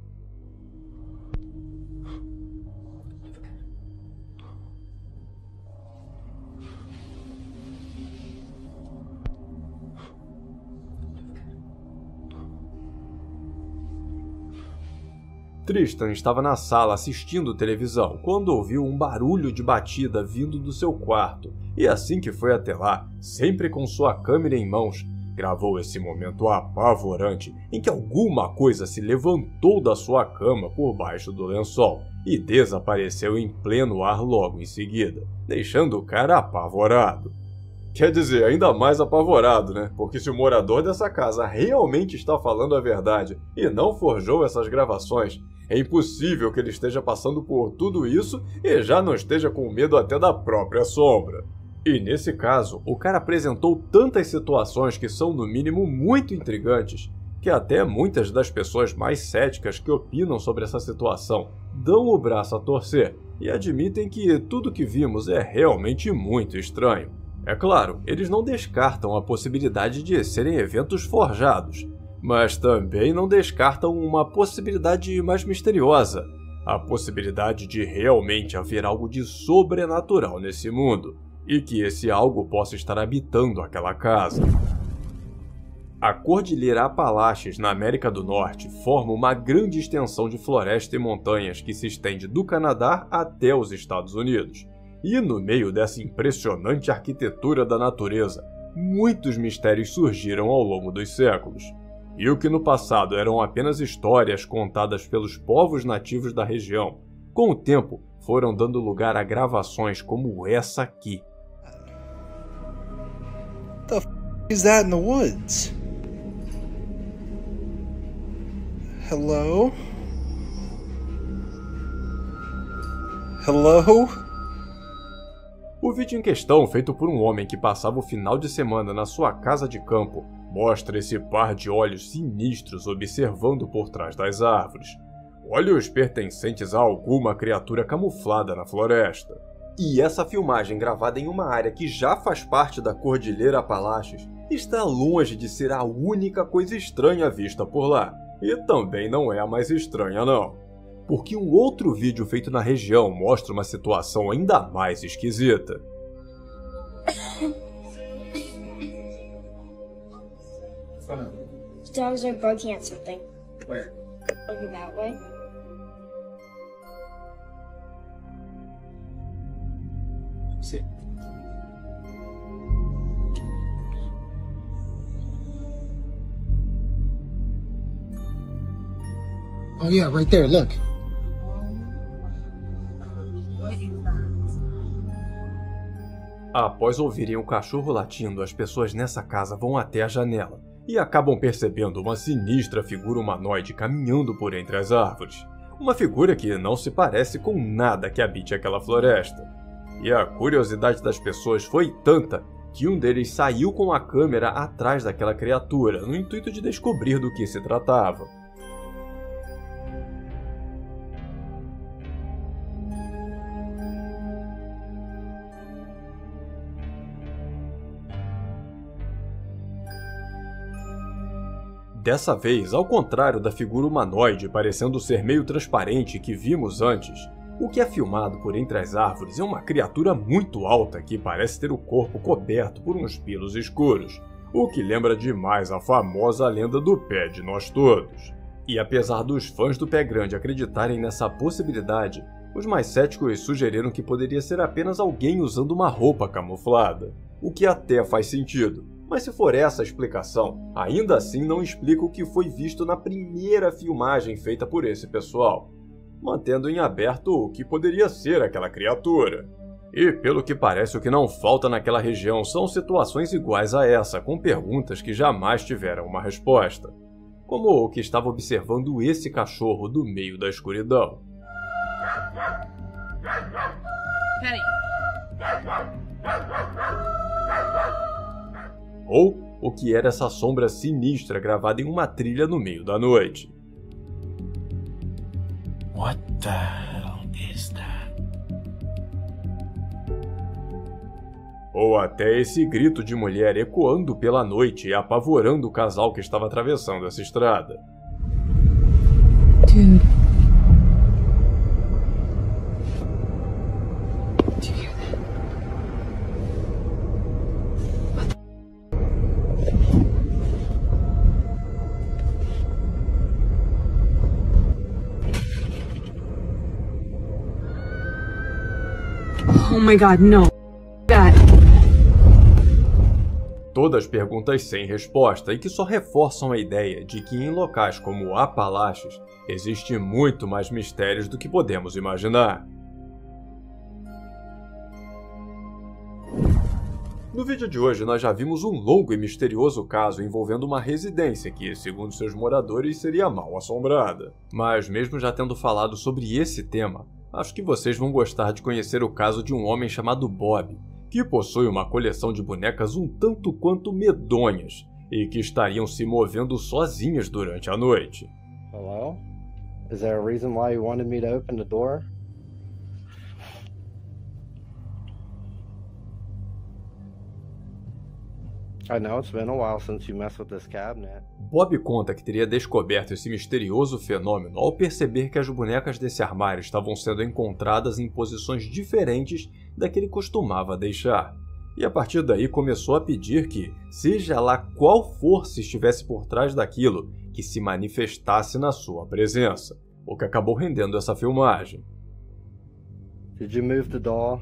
Tristan estava na sala assistindo televisão quando ouviu um barulho de batida vindo do seu quarto e assim que foi até lá, sempre com sua câmera em mãos, gravou esse momento apavorante em que alguma coisa se levantou da sua cama por baixo do lençol e desapareceu em pleno ar logo em seguida, deixando o cara apavorado. Quer dizer, ainda mais apavorado, né? Porque se o morador dessa casa realmente está falando a verdade e não forjou essas gravações, é impossível que ele esteja passando por tudo isso e já não esteja com medo até da própria sombra. E nesse caso, o cara apresentou tantas situações que são no mínimo muito intrigantes, que até muitas das pessoas mais céticas que opinam sobre essa situação dão o braço a torcer e admitem que tudo que vimos é realmente muito estranho. É claro, eles não descartam a possibilidade de serem eventos forjados, mas também não descartam uma possibilidade mais misteriosa, a possibilidade de realmente haver algo de sobrenatural nesse mundo, e que esse algo possa estar habitando aquela casa. A Cordilheira Apalaches, na América do Norte, forma uma grande extensão de floresta e montanhas que se estende do Canadá até os Estados Unidos. E no meio dessa impressionante arquitetura da natureza, muitos mistérios surgiram ao longo dos séculos. E o que no passado eram apenas histórias contadas pelos povos nativos da região, com o tempo foram dando lugar a gravações como essa aqui. The f is that in the woods? Hello? Hello? O vídeo em questão, feito por um homem que passava o final de semana na sua casa de campo, mostra esse par de olhos sinistros observando por trás das árvores. Olhos pertencentes a alguma criatura camuflada na floresta. E essa filmagem, gravada em uma área que já faz parte da Cordilheira Apalaches, está longe de ser a única coisa estranha vista por lá. E também não é a mais estranha não. Porque um outro vídeo feito na região mostra uma situação ainda mais esquisita. The dogs are barking at something. Where? Over that way. See. Oh yeah, right there, look. Após ouvirem o cachorro latindo, as pessoas nessa casa vão até a janela e acabam percebendo uma sinistra figura humanoide caminhando por entre as árvores. Uma figura que não se parece com nada que habite aquela floresta. E a curiosidade das pessoas foi tanta que um deles saiu com a câmera atrás daquela criatura, no intuito de descobrir do que se tratava. Dessa vez, ao contrário da figura humanoide parecendo ser meio transparente que vimos antes, o que é filmado por entre as árvores é uma criatura muito alta que parece ter o corpo coberto por uns pelos escuros, o que lembra demais a famosa lenda do Pé de Nós Todos. E apesar dos fãs do Pé Grande acreditarem nessa possibilidade, os mais céticos sugeriram que poderia ser apenas alguém usando uma roupa camuflada, o que até faz sentido. Mas se for essa a explicação, ainda assim não explica o que foi visto na primeira filmagem feita por esse pessoal, mantendo em aberto o que poderia ser aquela criatura. E pelo que parece, o que não falta naquela região são situações iguais a essa, com perguntas que jamais tiveram uma resposta, como o que estava observando esse cachorro do meio da escuridão. Penny. Ou o que era essa sombra sinistra gravada em uma trilha no meio da noite. What the hell is that? Ou até esse grito de mulher ecoando pela noite e apavorando o casal que estava atravessando essa estrada. Dude. Oh my god, no. That. Todas perguntas sem resposta e que só reforçam a ideia de que em locais como Apalaches existe muito mais mistérios do que podemos imaginar. No vídeo de hoje nós já vimos um longo e misterioso caso envolvendo uma residência que, segundo seus moradores, seria mal assombrada. Mas mesmo já tendo falado sobre esse tema, acho que vocês vão gostar de conhecer o caso de um homem chamado Bob, que possui uma coleção de bonecas um tanto quanto medonhas e que estariam se movendo sozinhas durante a noite. Hello? Is there a reason why you wanted me to open the door? I know it's been a while since you messed with this cabinet. Bob conta que teria descoberto esse misterioso fenômeno ao perceber que as bonecas desse armário estavam sendo encontradas em posições diferentes da que ele costumava deixar. E a partir daí começou a pedir que, seja lá qual força estivesse por trás daquilo, que se manifestasse na sua presença, o que acabou rendendo essa filmagem. Did you move the doll?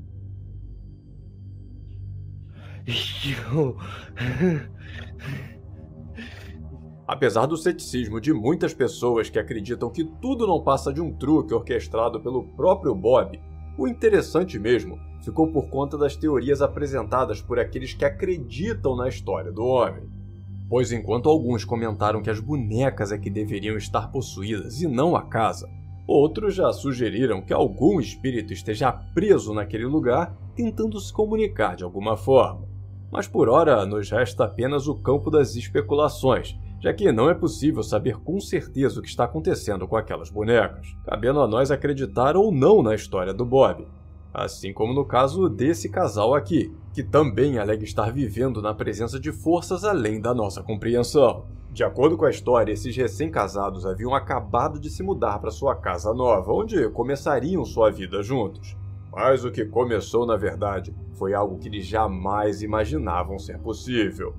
Apesar do ceticismo de muitas pessoas que acreditam que tudo não passa de um truque orquestrado pelo próprio Bob, o interessante mesmo ficou por conta das teorias apresentadas por aqueles que acreditam na história do homem. Pois enquanto alguns comentaram que as bonecas é que deveriam estar possuídas e não a casa, outros já sugeriram que algum espírito esteja preso naquele lugar tentando se comunicar de alguma forma. Mas por hora nos resta apenas o campo das especulações, já que não é possível saber com certeza o que está acontecendo com aquelas bonecas, cabendo a nós acreditar ou não na história do Bob. Assim como no caso desse casal aqui, que também alega estar vivendo na presença de forças além da nossa compreensão. De acordo com a história, esses recém-casados haviam acabado de se mudar para sua casa nova, onde começariam sua vida juntos. Mas o que começou, na verdade, foi algo que eles jamais imaginavam ser possível.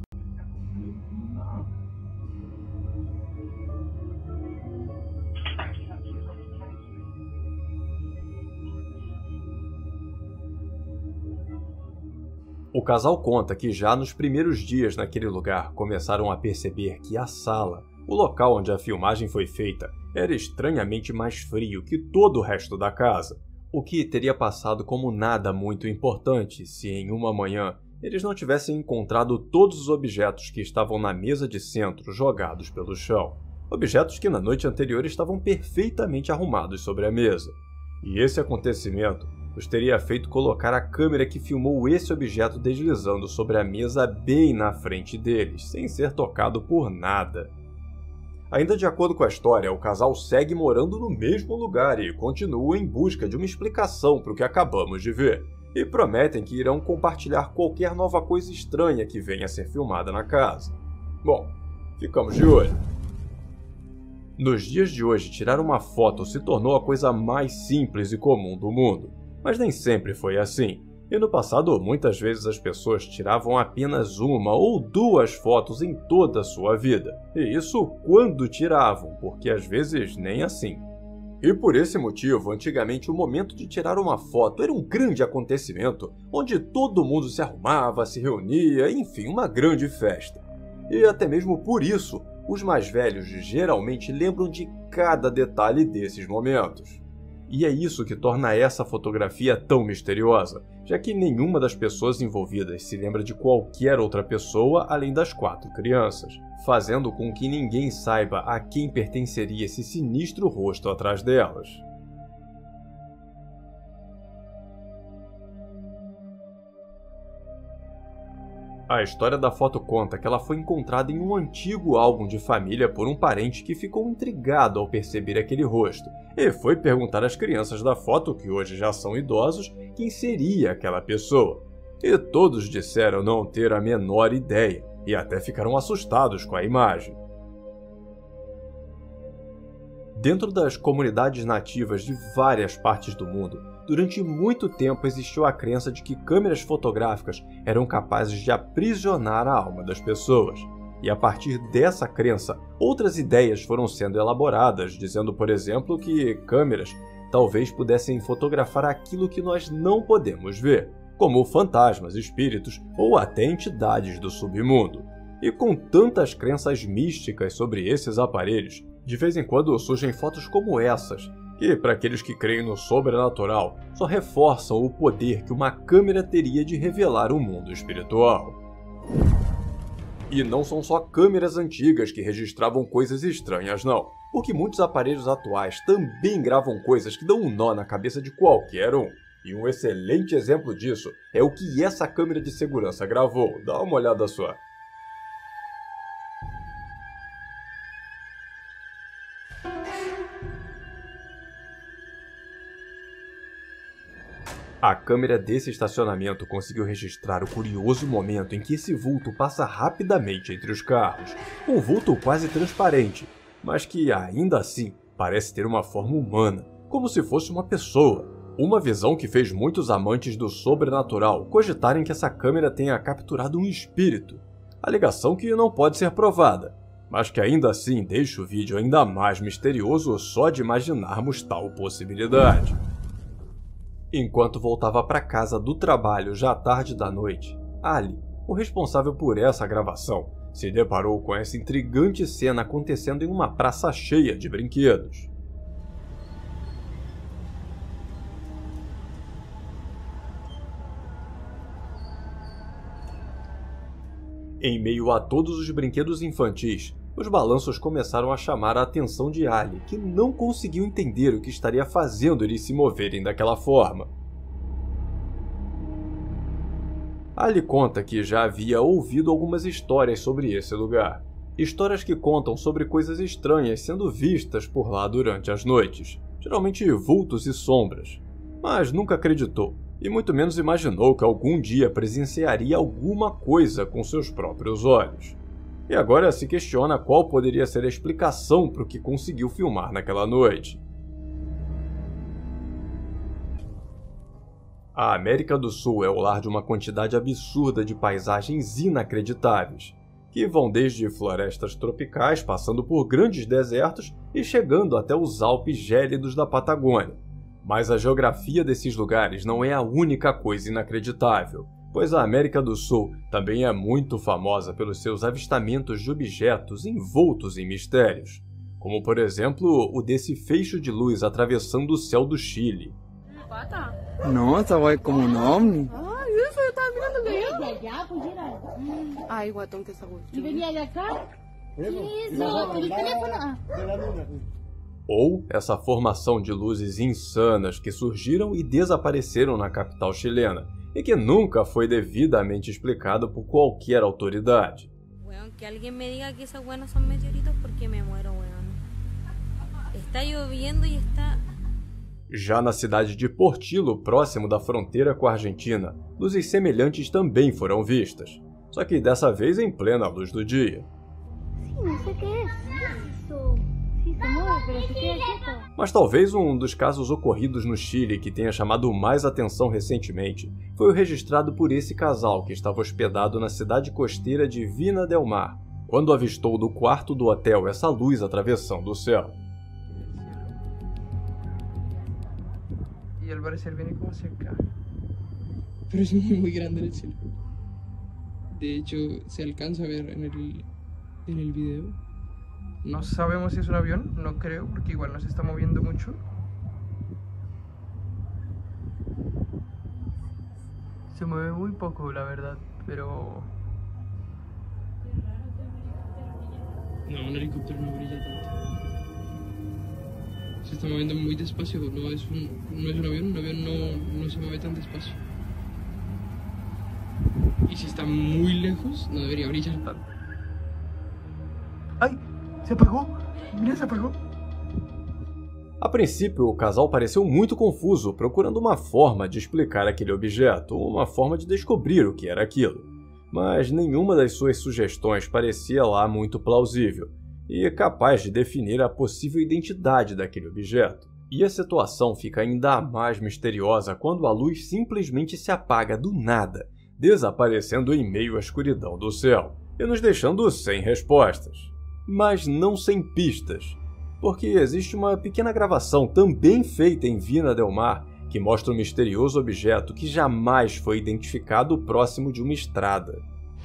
O casal conta que já nos primeiros dias naquele lugar começaram a perceber que a sala, o local onde a filmagem foi feita, era estranhamente mais frio que todo o resto da casa, o que teria passado como nada muito importante se em uma manhã eles não tivessem encontrado todos os objetos que estavam na mesa de centro jogados pelo chão, objetos que na noite anterior estavam perfeitamente arrumados sobre a mesa. E esse acontecimento os teria feito colocar a câmera que filmou esse objeto deslizando sobre a mesa bem na frente deles, sem ser tocado por nada. Ainda de acordo com a história, o casal segue morando no mesmo lugar e continua em busca de uma explicação para o que acabamos de ver, e prometem que irão compartilhar qualquer nova coisa estranha que venha a ser filmada na casa. Bom, ficamos de olho. Nos dias de hoje, tirar uma foto se tornou a coisa mais simples e comum do mundo. Mas nem sempre foi assim, e no passado muitas vezes as pessoas tiravam apenas uma ou duas fotos em toda a sua vida, e isso quando tiravam, porque às vezes nem assim. E por esse motivo, antigamente o momento de tirar uma foto era um grande acontecimento, onde todo mundo se arrumava, se reunia, enfim, uma grande festa. E até mesmo por isso, os mais velhos geralmente lembram de cada detalhe desses momentos. E é isso que torna essa fotografia tão misteriosa, já que nenhuma das pessoas envolvidas se lembra de qualquer outra pessoa além das quatro crianças, fazendo com que ninguém saiba a quem pertenceria esse sinistro rosto atrás delas. A história da foto conta que ela foi encontrada em um antigo álbum de família por um parente que ficou intrigado ao perceber aquele rosto e foi perguntar às crianças da foto, que hoje já são idosos, quem seria aquela pessoa. E todos disseram não ter a menor ideia e até ficaram assustados com a imagem. Dentro das comunidades nativas de várias partes do mundo, durante muito tempo existiu a crença de que câmeras fotográficas eram capazes de aprisionar a alma das pessoas. E a partir dessa crença, outras ideias foram sendo elaboradas, dizendo, por exemplo, que câmeras talvez pudessem fotografar aquilo que nós não podemos ver, como fantasmas, espíritos ou até entidades do submundo. E com tantas crenças místicas sobre esses aparelhos, de vez em quando surgem fotos como essas, que, para aqueles que creem no sobrenatural, só reforçam o poder que uma câmera teria de revelar o mundo espiritual. E não são só câmeras antigas que registravam coisas estranhas, não, porque muitos aparelhos atuais também gravam coisas que dão um nó na cabeça de qualquer um. E um excelente exemplo disso é o que essa câmera de segurança gravou. Dá uma olhada só. A câmera desse estacionamento conseguiu registrar o curioso momento em que esse vulto passa rapidamente entre os carros, um vulto quase transparente, mas que ainda assim parece ter uma forma humana, como se fosse uma pessoa. Uma visão que fez muitos amantes do sobrenatural cogitarem que essa câmera tenha capturado um espírito, alegação que não pode ser provada, mas que ainda assim deixa o vídeo ainda mais misterioso só de imaginarmos tal possibilidade. Enquanto voltava para casa do trabalho já tarde da noite, Ali, o responsável por essa gravação, se deparou com essa intrigante cena acontecendo em uma praça cheia de brinquedos. Em meio a todos os brinquedos infantis, os balanços começaram a chamar a atenção de Ali, que não conseguiu entender o que estaria fazendo eles se moverem daquela forma. Ali conta que já havia ouvido algumas histórias sobre esse lugar. Histórias que contam sobre coisas estranhas sendo vistas por lá durante as noites, geralmente vultos e sombras, mas nunca acreditou, e muito menos imaginou que algum dia presenciaria alguma coisa com seus próprios olhos. E agora se questiona qual poderia ser a explicação para o que conseguiu filmar naquela noite. A América do Sul é o lar de uma quantidade absurda de paisagens inacreditáveis, que vão desde florestas tropicais, passando por grandes desertos e chegando até os Alpes gélidos da Patagônia. Mas a geografia desses lugares não é a única coisa inacreditável, pois a América do Sul também é muito famosa pelos seus avistamentos de objetos envoltos em mistérios, como por exemplo o desse feixe de luz atravessando o céu do Chile. No, essa vai como um ovni. Ah, isso, eu tava mirando bem. Ai, guatão que essa E venia de cá? Isso, aquele telefone. Ou essa formação de luzes insanas que surgiram e desapareceram na capital chilena, e que nunca foi devidamente explicado por qualquer autoridade. Weón, que alguém me diga que esses weones são meteoritos porque me muero, weón. Está lloviendo e está... Já na cidade de Portillo, próximo da fronteira com a Argentina, luzes semelhantes também foram vistas, só que dessa vez em plena luz do dia. Sim, não sei o que é isso. Sim, se move, mas se queda quieto. Mas talvez um dos casos ocorridos no Chile que tenha chamado mais atenção recentemente foi o registrado por esse casal que estava hospedado na cidade costeira de Vina del Mar, quando avistou do quarto do hotel essa luz atravessando o céu. Y al parecer viene como hacia acá. Pero es muy, muy grande el cielo. De hecho, se alcanza a ver en el, en el video. No sabemos si es un avión, no creo, porque igual no se está moviendo mucho. Se mueve muy poco, la verdad, pero... No, un helicóptero no brilla tanto. Se está moviendo muy despacio, no es un, no es un avión, un avión no, no se mueve tan despacio. Y si está muy lejos, no debería brillar tanto. ¡Ay! ¡Se apagó! ¡Mira, se apagó! A princípio, o casal pareceu muito confuso, procurando uma forma de explicar aquele objeto, uma forma de descobrir o que era aquilo. Mas nenhuma das suas sugestões parecia lá muito plausível e capaz de definir a possível identidade daquele objeto. E a situação fica ainda mais misteriosa quando a luz simplesmente se apaga do nada, desaparecendo em meio à escuridão do céu, e nos deixando sem respostas. Mas não sem pistas, porque existe uma pequena gravação também feita em Vina del Mar que mostra um misterioso objeto que jamais foi identificado próximo de uma estrada.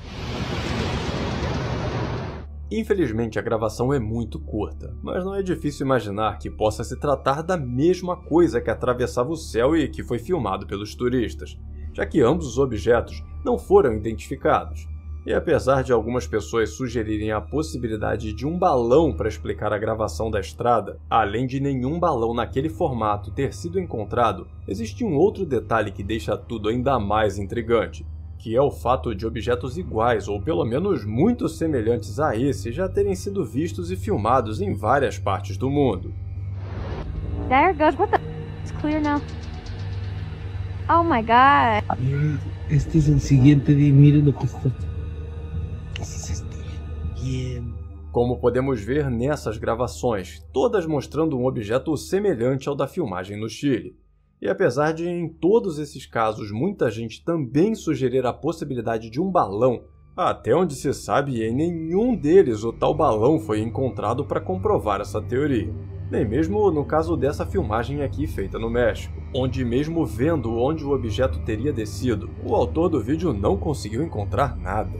Infelizmente, a gravação é muito curta, mas não é difícil imaginar que possa se tratar da mesma coisa que atravessava o céu e que foi filmado pelos turistas, já que ambos os objetos não foram identificados. E apesar de algumas pessoas sugerirem a possibilidade de um balão para explicar a gravação da estrada, além de nenhum balão naquele formato ter sido encontrado, existe um outro detalhe que deixa tudo ainda mais intrigante, que é o fato de objetos iguais, ou pelo menos muito semelhantes a esse, já terem sido vistos e filmados em várias partes do mundo. There, good. What the? It's clear now. Oh my god. Este es el siguiente día, miren lo que está. ¿Qué es esto? Bien. Como podemos ver nessas gravações, todas mostrando um objeto semelhante ao da filmagem no Chile. E apesar de em todos esses casos muita gente também sugerir a possibilidade de um balão, até onde se sabe em nenhum deles o tal balão foi encontrado para comprovar essa teoria. Nem mesmo no caso dessa filmagem aqui feita no México, onde mesmo vendo onde o objeto teria descido, o autor do vídeo não conseguiu encontrar nada.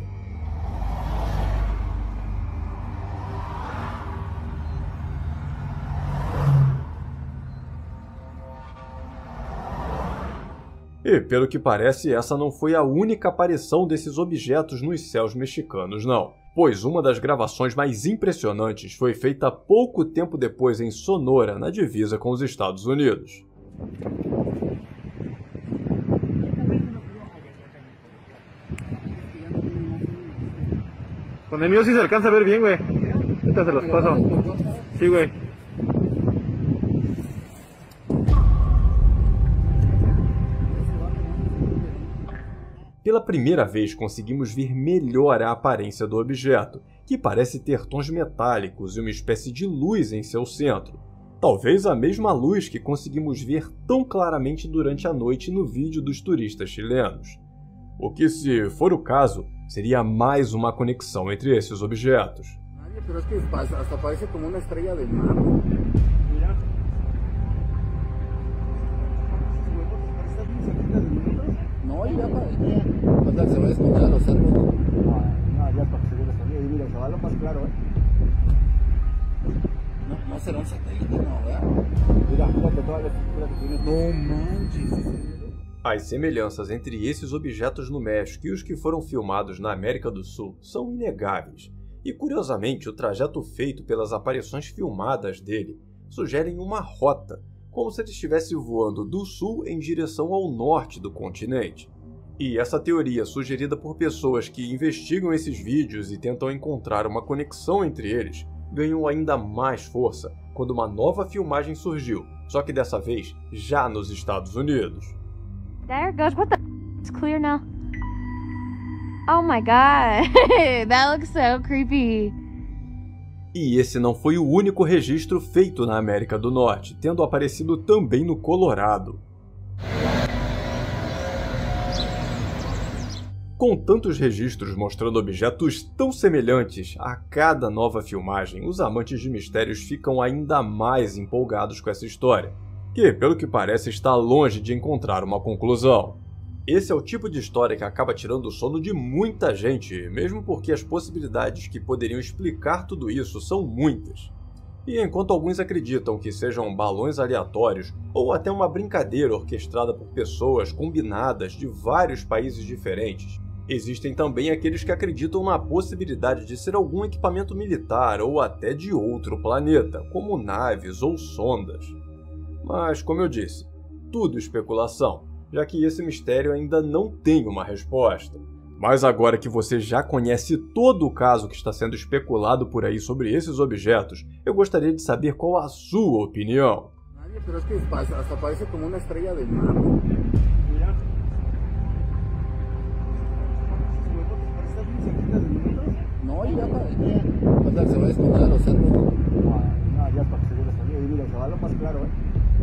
E, pelo que parece, essa não foi a única aparição desses objetos nos céus mexicanos, não. Pois uma das gravações mais impressionantes foi feita pouco tempo depois em Sonora, na divisa com os Estados Unidos. Con el mío sí se alcanza a ver bien, güey. Ahorita se los paso. Sí, güey. Pela primeira vez conseguimos ver melhor a aparência do objeto, que parece ter tons metálicos e uma espécie de luz em seu centro. Talvez a mesma luz que conseguimos ver tão claramente durante a noite no vídeo dos turistas chilenos. O que, se for o caso, seria mais uma conexão entre esses objetos. Pero es que hasta parece como una estrella de mar. Mira. No, ya para. O sea, se va a esconder a los cerros. No, no, ya para que se vea la salida. Y mira, se va lo más claro, ¿eh? No, no será un satélite, no, ¿verdad? Mira, fíjate toda la estructura que tiene. No manches. As semelhanças entre esses objetos no México e os que foram filmados na América do Sul são inegáveis. E, curiosamente, o trajeto feito pelas aparições filmadas dele sugerem uma rota, como se ele estivesse voando do sul em direção ao norte do continente. E essa teoria, sugerida por pessoas que investigam esses vídeos e tentam encontrar uma conexão entre eles, ganhou ainda mais força quando uma nova filmagem surgiu, só que dessa vez já nos Estados Unidos. There goes. What the? It's clear now. Oh my god, that looks so creepy. E esse não foi o único registro feito na América do Norte, tendo aparecido também no Colorado. Com tantos registros mostrando objetos tão semelhantes a cada nova filmagem, os amantes de mistérios ficam ainda mais empolgados com essa história, que, pelo que parece, está longe de encontrar uma conclusão. Esse é o tipo de história que acaba tirando o sono de muita gente, mesmo porque as possibilidades que poderiam explicar tudo isso são muitas. E enquanto alguns acreditam que sejam balões aleatórios ou até uma brincadeira orquestrada por pessoas combinadas de vários países diferentes, existem também aqueles que acreditam na possibilidade de ser algum equipamento militar ou até de outro planeta, como naves ou sondas. Mas, como eu disse, tudo especulação, já que esse mistério ainda não tem uma resposta. Mas agora que você já conhece todo o caso que está sendo especulado por aí sobre esses objetos, eu gostaria de saber qual a sua opinião. Pero es que hasta parece como una estrella de mar. Mira. No, ya para. O sea, se va a esconder a los cerros. No, ya para que se vea la salida. Y mira, se va lo más claro, ¿eh?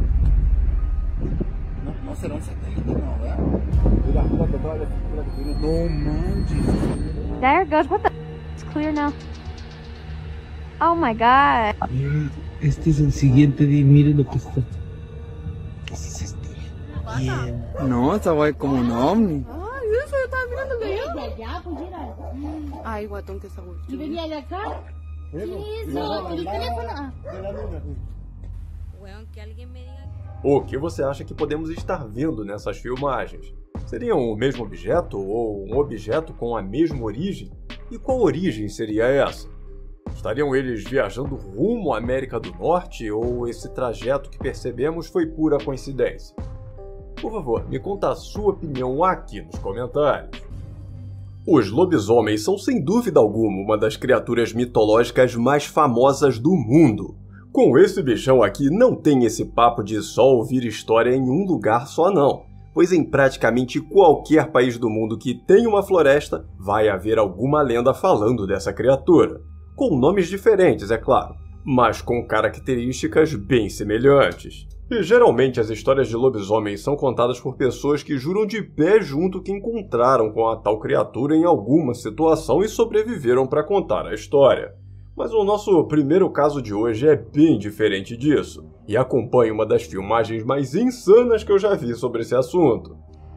No, no será un satélite, no, ¿verdad? Mira, fíjate toda la estructura que tiene. No manches. There goes. What the? It's clear now. Oh my god. Este es el siguiente día, miren lo que está. ¿Qué es este? Bien. No, esta va como un ovni. Ay, eso yo estaba mirando de allá. De allá, pues mira. Ay, guatón, que sabor. ¿Y venía de acá? Sí, eso. ¿Y el teléfono? Weón, que alguien me diga. O que você acha que podemos estar vendo nessas filmagens? Seriam o mesmo objeto ou um objeto com a mesma origem? E qual origem seria essa? Estariam eles viajando rumo à América do Norte ou esse trajeto que percebemos foi pura coincidência? Por favor, me conta a sua opinião aqui nos comentários. Os lobisomens são sem dúvida alguma uma das criaturas mitológicas mais famosas do mundo. Com esse bichão aqui não tem esse papo de só ouvir história em um lugar só não, pois em praticamente qualquer país do mundo que tenha uma floresta, vai haver alguma lenda falando dessa criatura. Com nomes diferentes, é claro, mas com características bem semelhantes. E geralmente as histórias de lobisomens são contadas por pessoas que juram de pé junto que encontraram com a tal criatura em alguma situação e sobreviveram para contar a história. Mas o nosso primeiro caso de hoje é bem diferente disso, e acompanha uma das filmagens mais insanas que eu já vi sobre esse assunto.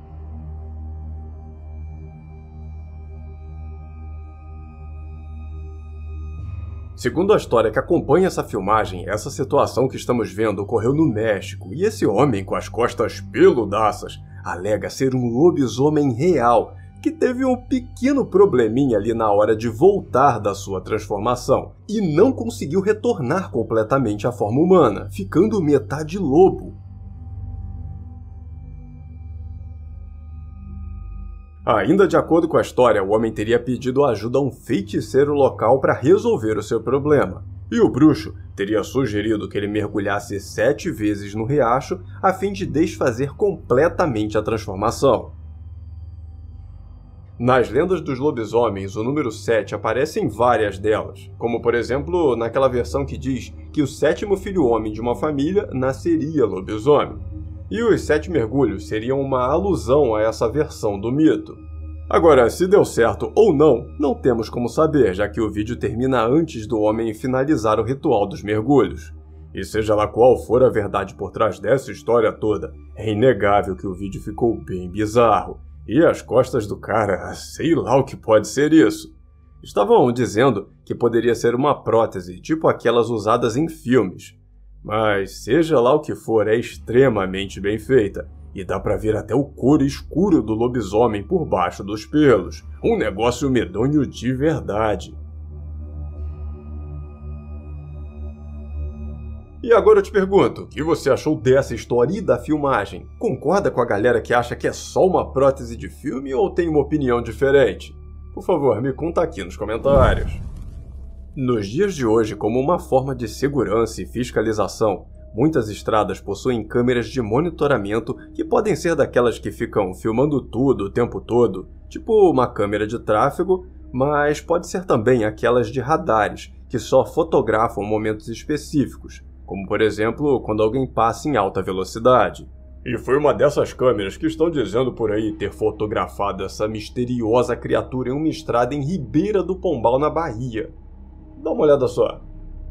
Segundo a história que acompanha essa filmagem, essa situação que estamos vendo ocorreu no México, e esse homem com as costas peludaças alega ser um lobisomem real, que teve um pequeno probleminha ali na hora de voltar da sua transformação, e não conseguiu retornar completamente à forma humana, ficando metade lobo. Ainda de acordo com a história, o homem teria pedido ajuda a um feiticeiro local para resolver o seu problema, e o bruxo teria sugerido que ele mergulhasse sete vezes no riacho a fim de desfazer completamente a transformação. Nas lendas dos lobisomens, o número sete aparece em várias delas, como por exemplo naquela versão que diz que o sétimo filho homem de uma família nasceria lobisomem. E os sete mergulhos seriam uma alusão a essa versão do mito. Agora, se deu certo ou não, não temos como saber, já que o vídeo termina antes do homem finalizar o ritual dos mergulhos. E seja lá qual for a verdade por trás dessa história toda, é inegável que o vídeo ficou bem bizarro. E as costas do cara, sei lá o que pode ser isso. Estavam dizendo que poderia ser uma prótese, tipo aquelas usadas em filmes. Mas seja lá o que for, é extremamente bem feita, e dá pra ver até o couro escuro do lobisomem por baixo dos pelos. Um negócio medonho de verdade. E agora eu te pergunto, o que você achou dessa história e da filmagem? Concorda com a galera que acha que é só uma prótese de filme ou tem uma opinião diferente? Por favor, me conta aqui nos comentários. Nos dias de hoje, como uma forma de segurança e fiscalização, muitas estradas possuem câmeras de monitoramento que podem ser daquelas que ficam filmando tudo o tempo todo, tipo uma câmera de tráfego, mas pode ser também aquelas de radares, que só fotografam momentos específicos, como por exemplo quando alguém passa em alta velocidade. E foi uma dessas câmeras que estão dizendo por aí ter fotografado essa misteriosa criatura em uma estrada em Ribeira do Pombal, na Bahia. Dá uma olhada só.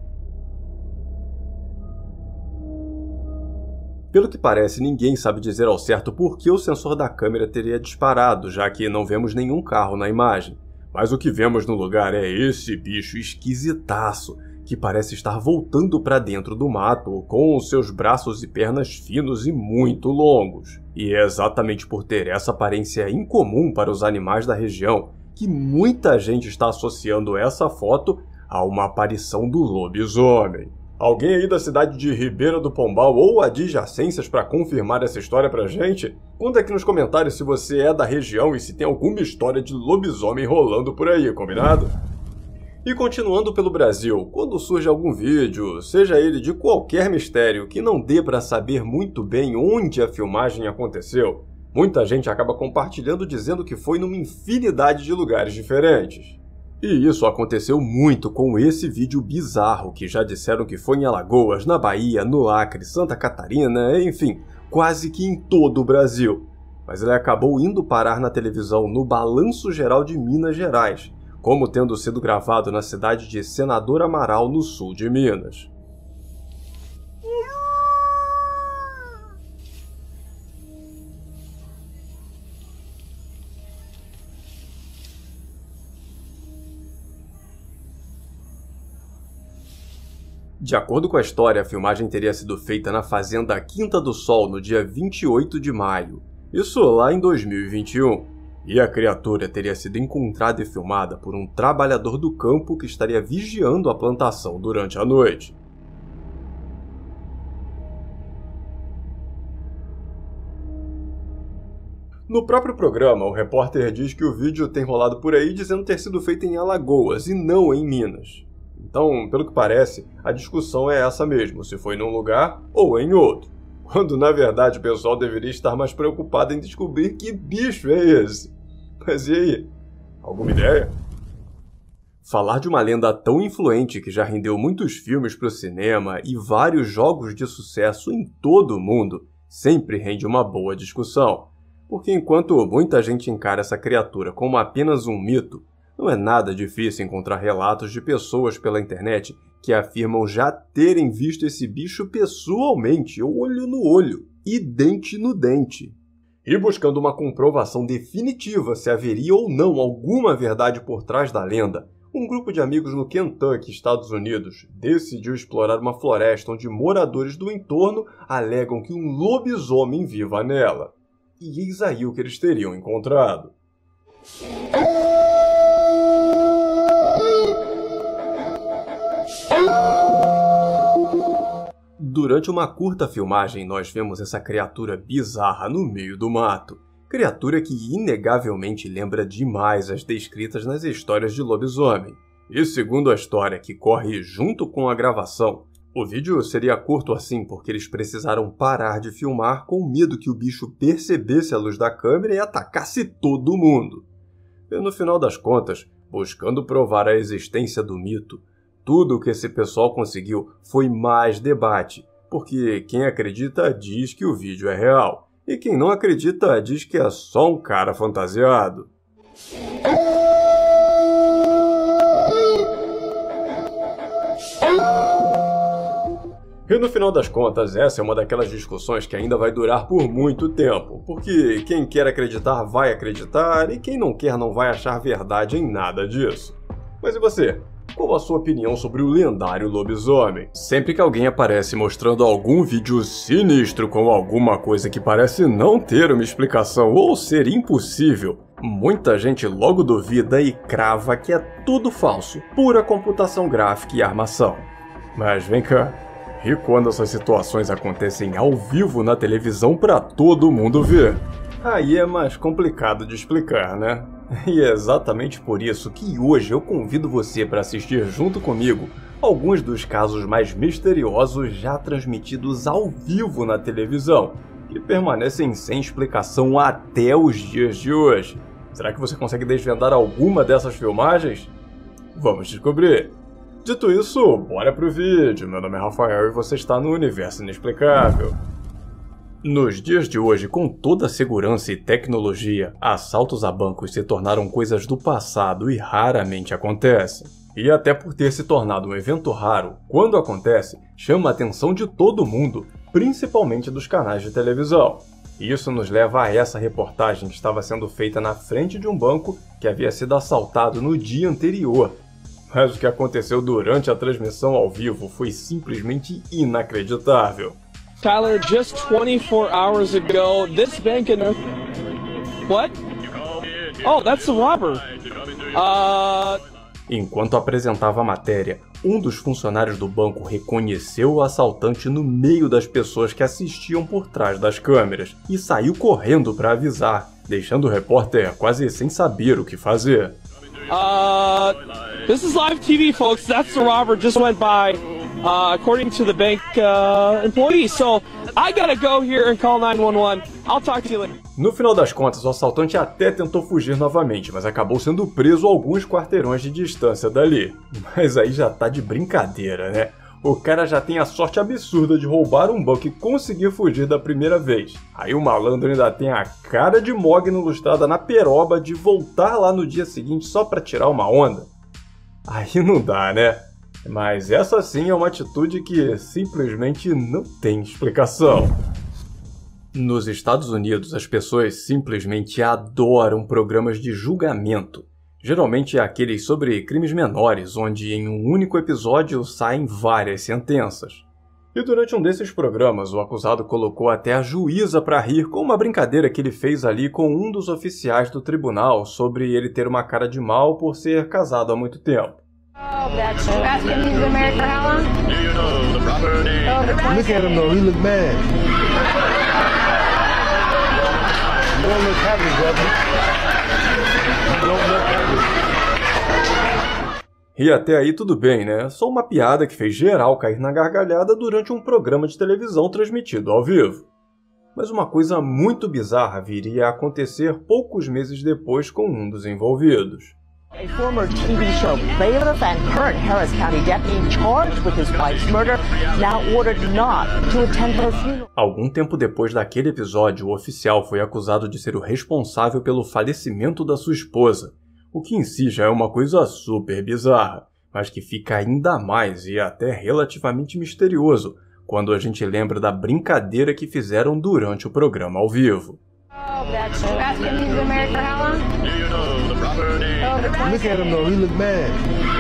Pelo que parece, ninguém sabe dizer ao certo por que o sensor da câmera teria disparado, já que não vemos nenhum carro na imagem. Mas o que vemos no lugar é esse bicho esquisitaço, que parece estar voltando para dentro do mato, com os seus braços e pernas finos e muito longos. E é exatamente por ter essa aparência incomum para os animais da região, que muita gente está associando essa foto a uma aparição do lobisomem. Alguém aí da cidade de Ribeira do Pombal ou adjacências para confirmar essa história pra gente? Conta aqui nos comentários se você é da região e se tem alguma história de lobisomem rolando por aí, combinado? E continuando pelo Brasil, quando surge algum vídeo, seja ele de qualquer mistério que não dê para saber muito bem onde a filmagem aconteceu, muita gente acaba compartilhando dizendo que foi numa infinidade de lugares diferentes. E isso aconteceu muito com esse vídeo bizarro, que já disseram que foi em Alagoas, na Bahia, no Acre, Santa Catarina, enfim, quase que em todo o Brasil. Mas ele acabou indo parar na televisão no Balanço Geral de Minas Gerais, como tendo sido gravado na cidade de Senador Amaral, no sul de Minas. De acordo com a história, a filmagem teria sido feita na fazenda Quinta do Sol no dia vinte e oito de maio, isso lá em dois mil e vinte e um, e a criatura teria sido encontrada e filmada por um trabalhador do campo que estaria vigiando a plantação durante a noite. No próprio programa, o repórter diz que o vídeo tem rolado por aí dizendo ter sido feito em Alagoas e não em Minas. Então, pelo que parece, a discussão é essa mesmo, se foi num lugar ou em outro. quando na verdade o pessoal deveria estar mais preocupado em descobrir que bicho é esse. Mas e aí? Alguma ideia? Falar de uma lenda tão influente que já rendeu muitos filmes para o cinema e vários jogos de sucesso em todo o mundo sempre rende uma boa discussão. Porque enquanto muita gente encara essa criatura como apenas um mito, não é nada difícil encontrar relatos de pessoas pela internet que afirmam já terem visto esse bicho pessoalmente, olho no olho e dente no dente. E buscando uma comprovação definitiva se haveria ou não alguma verdade por trás da lenda, um grupo de amigos no Kentucky, Estados Unidos, decidiu explorar uma floresta onde moradores do entorno alegam que um lobisomem viva nela. E eis aí o que eles teriam encontrado. Durante uma curta filmagem, nós vemos essa criatura bizarra no meio do mato. Criatura que inegavelmente lembra demais as descritas nas histórias de lobisomem. E segundo a história que corre junto com a gravação, o vídeo seria curto assim porque eles precisaram parar de filmar com medo que o bicho percebesse a luz da câmera e atacasse todo mundo. E no final das contas, buscando provar a existência do mito, tudo o que esse pessoal conseguiu foi mais debate, porque quem acredita diz que o vídeo é real, e quem não acredita diz que é só um cara fantasiado. E no final das contas, essa é uma daquelas discussões que ainda vai durar por muito tempo, porque quem quer acreditar vai acreditar e quem não quer não vai achar verdade em nada disso. Mas e você? Qual a sua opinião sobre o lendário lobisomem? Sempre que alguém aparece mostrando algum vídeo sinistro com alguma coisa que parece não ter uma explicação ou ser impossível, muita gente logo duvida e crava que é tudo falso, pura computação gráfica e armação. Mas vem cá, e quando essas situações acontecem ao vivo na televisão para todo mundo ver? Aí é mais complicado de explicar, né? E é exatamente por isso que hoje eu convido você para assistir junto comigo alguns dos casos mais misteriosos já transmitidos ao vivo na televisão, que permanecem sem explicação até os dias de hoje. Será que você consegue desvendar alguma dessas filmagens? Vamos descobrir! Dito isso, bora pro vídeo. Meu nome é Rafael e você está no Universo Inexplicável. Nos dias de hoje, com toda a segurança e tecnologia, assaltos a bancos se tornaram coisas do passado e raramente acontecem. E até por ter se tornado um evento raro, quando acontece, chama a atenção de todo mundo, principalmente dos canais de televisão. Isso nos leva a essa reportagem que estava sendo feita na frente de um banco que havia sido assaltado no dia anterior. Mas o que aconteceu durante a transmissão ao vivo foi simplesmente inacreditável. Tyler, just twenty-four hours ago, this bank in... What? Oh, that's the robber. Uh... Enquanto apresentava a matéria, um dos funcionários do banco reconheceu o assaltante no meio das pessoas que assistiam por trás das câmeras e saiu correndo para avisar, deixando o repórter quase sem saber o que fazer. Uh, this is live T V, folks. That's the robber just went by, uh, according to the bank uh, employee. So I gotta go here and call nine one one. I'll talk to you later. No final das contas, o assaltante até tentou fugir novamente, mas acabou sendo preso a alguns quarteirões de distância dali. Mas aí já tá de brincadeira, né? O cara já tem a sorte absurda de roubar um banco e conseguir fugir da primeira vez. Aí o malandro ainda tem a cara de mogno lustrada na peroba de voltar lá no dia seguinte só pra tirar uma onda. Aí não dá, né? Mas essa sim é uma atitude que simplesmente não tem explicação. Nos Estados Unidos, as pessoas simplesmente adoram programas de julgamento. Geralmente é aqueles sobre crimes menores, onde em um único episódio saem várias sentenças. E durante um desses programas, o acusado colocou até a juíza para rir com uma brincadeira que ele fez ali com um dos oficiais do tribunal sobre ele ter uma cara de mal por ser casado há muito tempo. Look at him though, he look mad. You don't look happy, brother. You don't look happy. E até aí tudo bem, né? Só uma piada que fez geral cair na gargalhada durante um programa de televisão transmitido ao vivo. Mas uma coisa muito bizarra viria a acontecer poucos meses depois com um dos envolvidos. A former T V show bailiff and current Harris County deputy charged with his wife's murder now ordered not to attend her funeral. Algum tempo depois daquele episódio, o oficial foi acusado de ser o responsável pelo falecimento da sua esposa, o que em si já é uma coisa super bizarra, mas que fica ainda mais e até relativamente misterioso quando a gente lembra da brincadeira que fizeram durante o programa ao vivo. Look at him though, he look mad.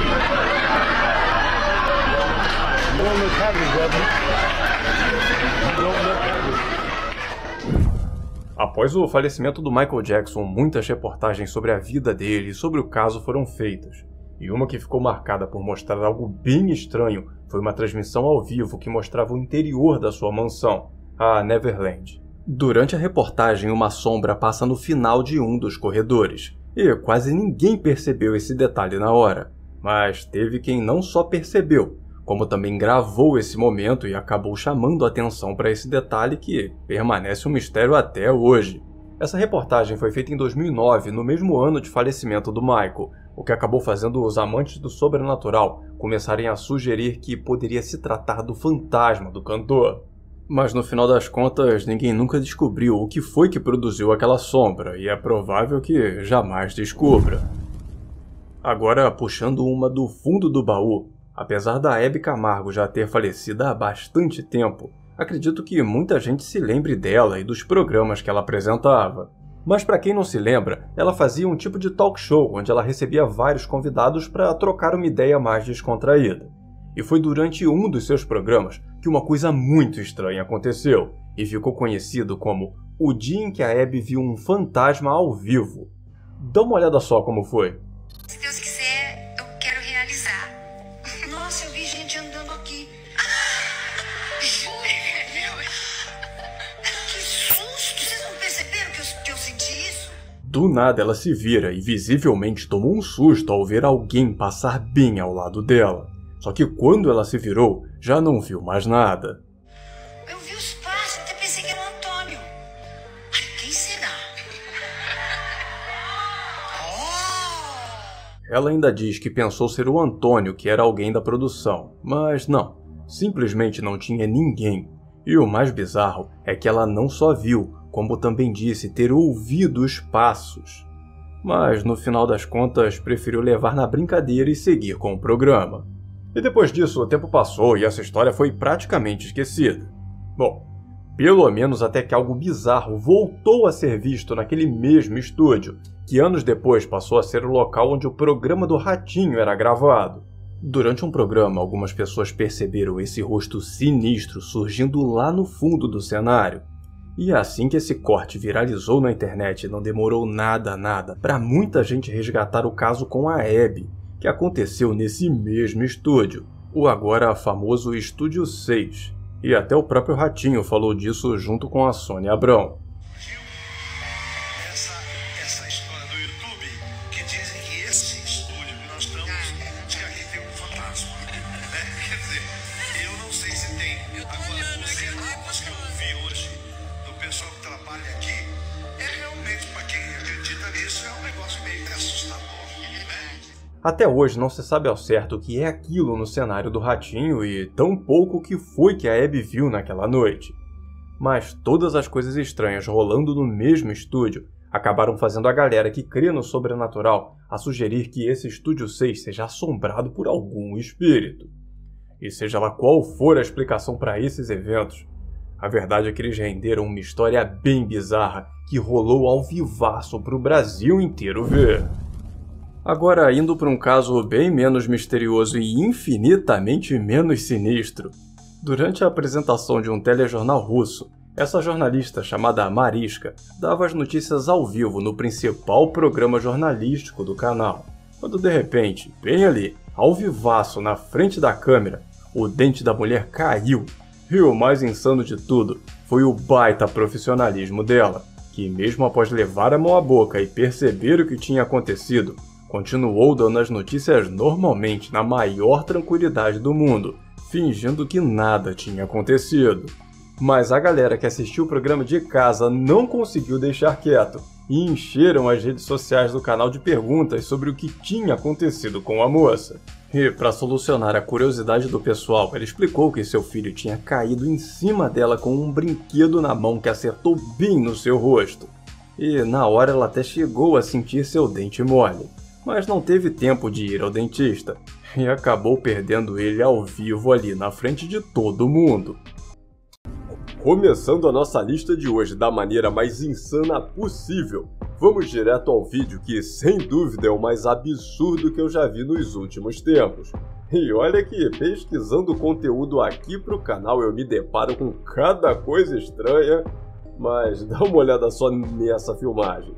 You don't look happy, brother. You don't look happy. Após o falecimento do Michael Jackson, muitas reportagens sobre a vida dele e sobre o caso foram feitas. E uma que ficou marcada por mostrar algo bem estranho foi uma transmissão ao vivo que mostrava o interior da sua mansão, a Neverland. Durante a reportagem, uma sombra passa no final de um dos corredores, e quase ninguém percebeu esse detalhe na hora. Mas teve quem não só percebeu, como também gravou esse momento e acabou chamando a atenção para esse detalhe que permanece um mistério até hoje. Essa reportagem foi feita em dois mil e nove, no mesmo ano de falecimento do Michael, o que acabou fazendo os amantes do sobrenatural começarem a sugerir que poderia se tratar do fantasma do cantor. Mas no final das contas, ninguém nunca descobriu o que foi que produziu aquela sombra, e é provável que jamais descubra. Agora, puxando uma do fundo do baú, apesar da Hebe Camargo já ter falecido há bastante tempo, acredito que muita gente se lembre dela e dos programas que ela apresentava. Mas para quem não se lembra, ela fazia um tipo de talk show onde ela recebia vários convidados para trocar uma ideia mais descontraída. E foi durante um dos seus programas que uma coisa muito estranha aconteceu e ficou conhecido como o dia em que a Hebe viu um fantasma ao vivo. Dá uma olhada só como foi. Se Deus quiser, eu quero realizar. Nossa, eu vi gente andando aqui. Que susto! Vocês não perceberam que eu, que eu senti isso? Do nada ela se vira e visivelmente tomou um susto ao ver alguém passar bem ao lado dela. Só que quando ela se virou, já não viu mais nada. Eu vi os passos, até pensei que era o Antônio. Ai, quem será? Oh! Ela ainda diz que pensou ser o Antônio, que era alguém da produção, mas não, simplesmente não tinha ninguém. E o mais bizarro é que ela não só viu, como também disse ter ouvido os passos. Mas no final das contas preferiu levar na brincadeira e seguir com o programa. E depois disso, o tempo passou e essa história foi praticamente esquecida. Bom, pelo menos até que algo bizarro voltou a ser visto naquele mesmo estúdio, que anos depois passou a ser o local onde o programa do Ratinho era gravado. Durante um programa, algumas pessoas perceberam esse rosto sinistro surgindo lá no fundo do cenário. E assim que esse corte viralizou na internet, não demorou nada, nada, para muita gente resgatar o caso com a Hebe, que aconteceu nesse mesmo estúdio, o agora famoso Estúdio seis. E até o próprio Ratinho falou disso junto com a Sônia Abrão. Essa, essa história do YouTube, que dizem que esse estúdio que nós estamos, diz que aqui tem um fantasma. É, quer dizer, eu não sei se tem. Agora, os relatos que eu ouvi hoje do pessoal que trabalha aqui, é realmente, para quem acredita nisso, é um negócio meio assustador. Até hoje não se sabe ao certo o que é aquilo no cenário do Ratinho e tão pouco o que foi que a Hebe viu naquela noite. Mas todas as coisas estranhas rolando no mesmo estúdio acabaram fazendo a galera que crê no sobrenatural a sugerir que esse Estúdio seis seja assombrado por algum espírito. E seja lá qual for a explicação para esses eventos, a verdade é que eles renderam uma história bem bizarra que rolou ao vivaço para o Brasil inteiro ver. Agora, indo para um caso bem menos misterioso e infinitamente menos sinistro. Durante a apresentação de um telejornal russo, essa jornalista chamada Mariska dava as notícias ao vivo no principal programa jornalístico do canal, quando de repente, bem ali, ao vivaço na frente da câmera, o dente da mulher caiu. E o mais insano de tudo foi o baita profissionalismo dela, que mesmo após levar a mão à boca e perceber o que tinha acontecido, continuou dando as notícias normalmente, na maior tranquilidade do mundo, fingindo que nada tinha acontecido. Mas a galera que assistiu o programa de casa não conseguiu deixar quieto e encheram as redes sociais do canal de perguntas sobre o que tinha acontecido com a moça. E, para solucionar a curiosidade do pessoal, ele explicou que seu filho tinha caído em cima dela com um brinquedo na mão que acertou bem no seu rosto. E na hora ela até chegou a sentir seu dente mole, mas não teve tempo de ir ao dentista e acabou perdendo ele ao vivo ali na frente de todo mundo. Começando a nossa lista de hoje da maneira mais insana possível, vamos direto ao vídeo que, sem dúvida, é o mais absurdo que eu já vi nos últimos tempos. E olha que, pesquisando conteúdo aqui pro canal, eu me deparo com cada coisa estranha, mas dá uma olhada só nessa filmagem.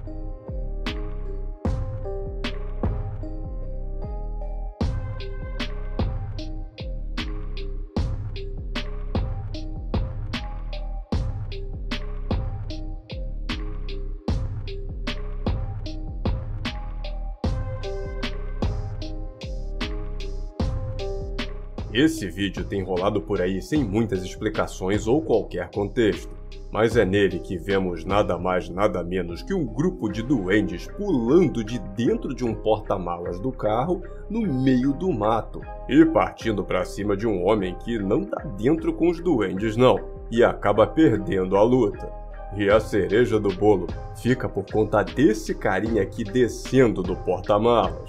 Esse vídeo tem rolado por aí sem muitas explicações ou qualquer contexto, mas é nele que vemos nada mais nada menos que um grupo de duendes pulando de dentro de um porta-malas do carro no meio do mato e partindo para cima de um homem que não tá dentro com os duendes não e acaba perdendo a luta. E a cereja do bolo fica por conta desse carinha aqui descendo do porta-malas.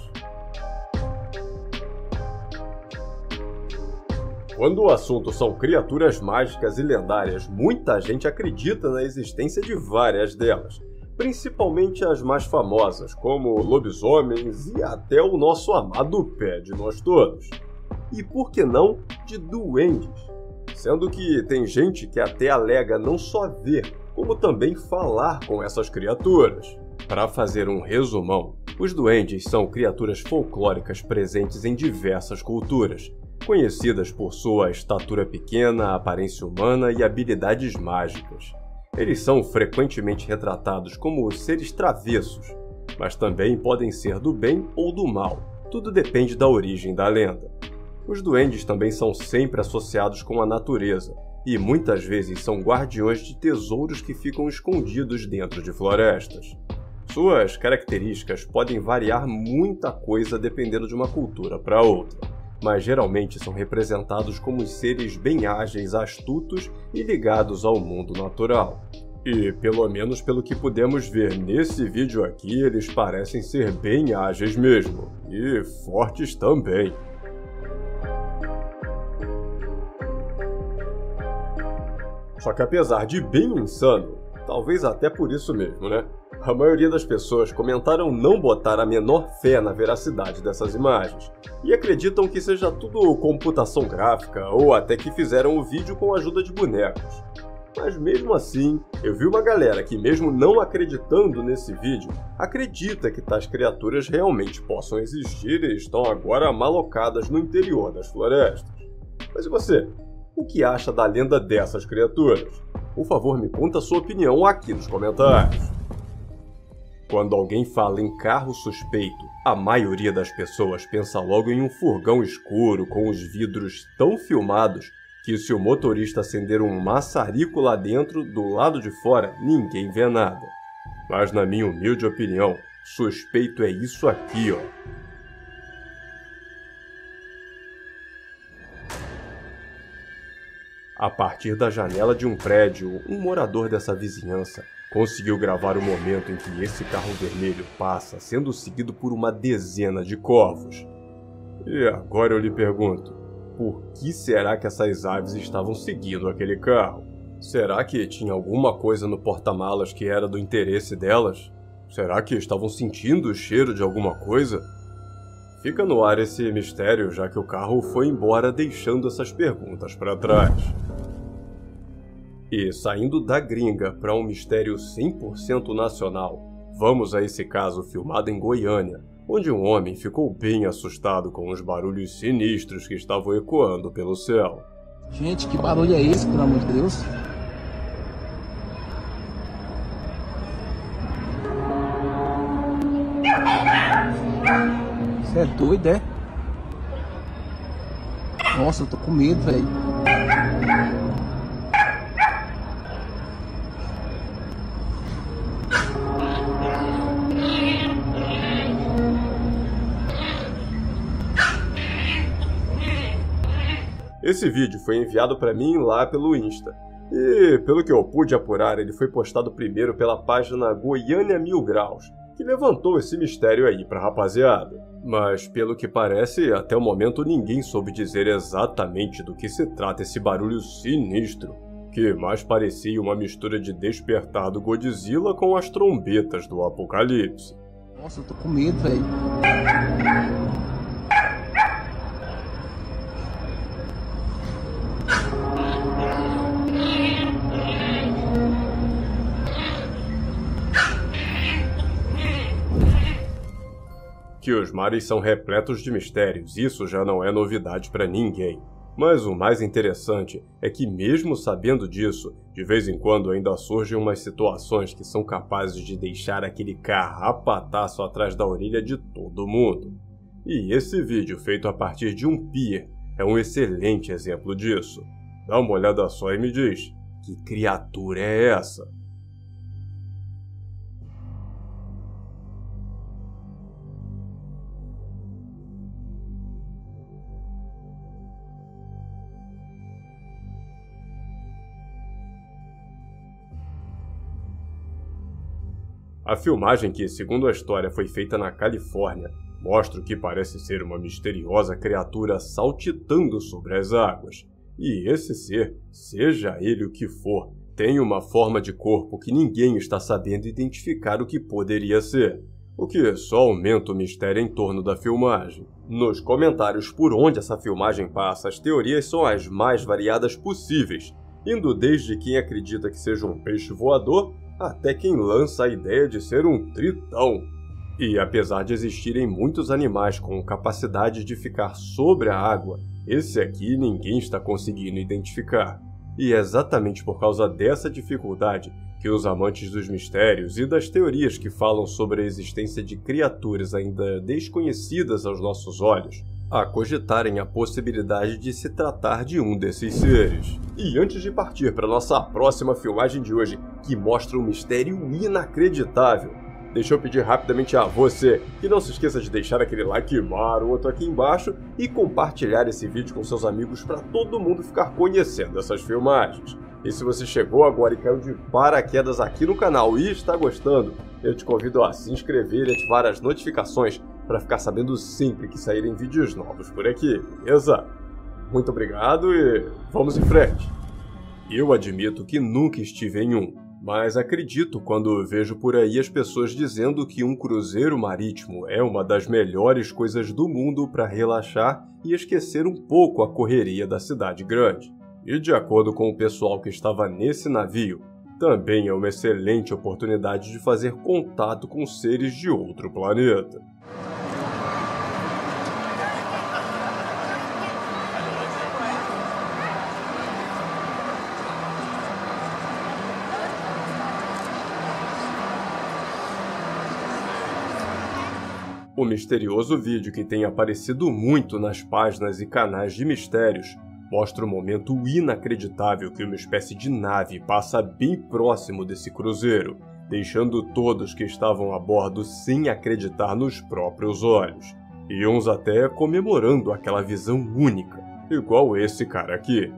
Quando o assunto são criaturas mágicas e lendárias, muita gente acredita na existência de várias delas, principalmente as mais famosas, como lobisomens e até o nosso amado pé de nós todos. E por que não de duendes? Sendo que tem gente que até alega não só ver, como também falar com essas criaturas. Para fazer um resumão, os duendes são criaturas folclóricas presentes em diversas culturas, conhecidas por sua estatura pequena, aparência humana e habilidades mágicas. Eles são frequentemente retratados como seres travessos, mas também podem ser do bem ou do mal, tudo depende da origem da lenda. Os duendes também são sempre associados com a natureza, e muitas vezes são guardiões de tesouros que ficam escondidos dentro de florestas. Suas características podem variar muita coisa dependendo de uma cultura para outra, mas geralmente são representados como seres bem ágeis, astutos e ligados ao mundo natural. E, pelo menos pelo que podemos ver nesse vídeo aqui, eles parecem ser bem ágeis mesmo, e fortes também. Só que apesar de bem insano, talvez até por isso mesmo, né? A maioria das pessoas comentaram não botar a menor fé na veracidade dessas imagens, e acreditam que seja tudo computação gráfica ou até que fizeram o vídeo com a ajuda de bonecos. Mas mesmo assim, eu vi uma galera que mesmo não acreditando nesse vídeo, acredita que tais criaturas realmente possam existir e estão agora malocadas no interior das florestas. Mas e você? O que acha da lenda dessas criaturas? Por favor, me conta a sua opinião aqui nos comentários. Quando alguém fala em carro suspeito, a maioria das pessoas pensa logo em um furgão escuro com os vidros tão filmados que se o motorista acender um maçarico lá dentro, do lado de fora, ninguém vê nada. Mas na minha humilde opinião, suspeito é isso aqui, ó. A partir da janela de um prédio, um morador dessa vizinhança conseguiu gravar o momento em que esse carro vermelho passa, sendo seguido por uma dezena de corvos. E agora eu lhe pergunto, por que será que essas aves estavam seguindo aquele carro? Será que tinha alguma coisa no porta-malas que era do interesse delas? Será que estavam sentindo o cheiro de alguma coisa? Fica no ar esse mistério, já que o carro foi embora deixando essas perguntas para trás. E saindo da gringa para um mistério cem por cento nacional, vamos a esse caso filmado em Goiânia, onde um homem ficou bem assustado com os barulhos sinistros que estavam ecoando pelo céu. Gente, que barulho é esse, pelo amor de Deus? Você é doido, é? Nossa, eu tô com medo, velho. Esse vídeo foi enviado para mim lá pelo Insta. E, pelo que eu pude apurar, ele foi postado primeiro pela página Goiânia Mil Graus, que levantou esse mistério aí pra rapaziada. Mas, pelo que parece, até o momento ninguém soube dizer exatamente do que se trata esse barulho sinistro, que mais parecia uma mistura de Despertar do Godzilla com as trombetas do Apocalipse. Nossa, eu tô com medo, velho. Que os mares são repletos de mistérios, isso já não é novidade para ninguém. Mas o mais interessante é que, mesmo sabendo disso, de vez em quando ainda surgem umas situações que são capazes de deixar aquele carrapataço atrás da orelha de todo mundo. E esse vídeo, feito a partir de um pier, é um excelente exemplo disso. Dá uma olhada só e me diz, que criatura é essa? A filmagem, que, segundo a história, foi feita na Califórnia, mostra o que parece ser uma misteriosa criatura saltitando sobre as águas. E esse ser, seja ele o que for, tem uma forma de corpo que ninguém está sabendo identificar o que poderia ser, o que só aumenta o mistério em torno da filmagem. Nos comentários por onde essa filmagem passa, as teorias são as mais variadas possíveis, indo desde quem acredita que seja um peixe voador, até quem lança a ideia de ser um tritão. E apesar de existirem muitos animais com capacidade de ficar sobre a água, esse aqui ninguém está conseguindo identificar. E é exatamente por causa dessa dificuldade que os amantes dos mistérios e das teorias que falam sobre a existência de criaturas ainda desconhecidas aos nossos olhos, a cogitarem a possibilidade de se tratar de um desses seres. E antes de partir para nossa próxima filmagem de hoje, que mostra um mistério inacreditável, deixa eu pedir rapidamente a você que não se esqueça de deixar aquele like maroto aqui embaixo e compartilhar esse vídeo com seus amigos para todo mundo ficar conhecendo essas filmagens. E se você chegou agora e caiu de paraquedas aqui no canal e está gostando, eu te convido a se inscrever e ativar as notificações para ficar sabendo sempre que saírem vídeos novos por aqui, beleza? Muito obrigado e vamos em frente! Eu admito que nunca estive em um, mas acredito quando vejo por aí as pessoas dizendo que um cruzeiro marítimo é uma das melhores coisas do mundo para relaxar e esquecer um pouco a correria da cidade grande. E de acordo com o pessoal que estava nesse navio, também é uma excelente oportunidade de fazer contato com seres de outro planeta. O misterioso vídeo, que tem aparecido muito nas páginas e canais de mistérios, mostra um momento inacreditável que uma espécie de nave passa bem próximo desse cruzeiro, deixando todos que estavam a bordo sem acreditar nos próprios olhos, e uns até comemorando aquela visão única, igual esse cara aqui.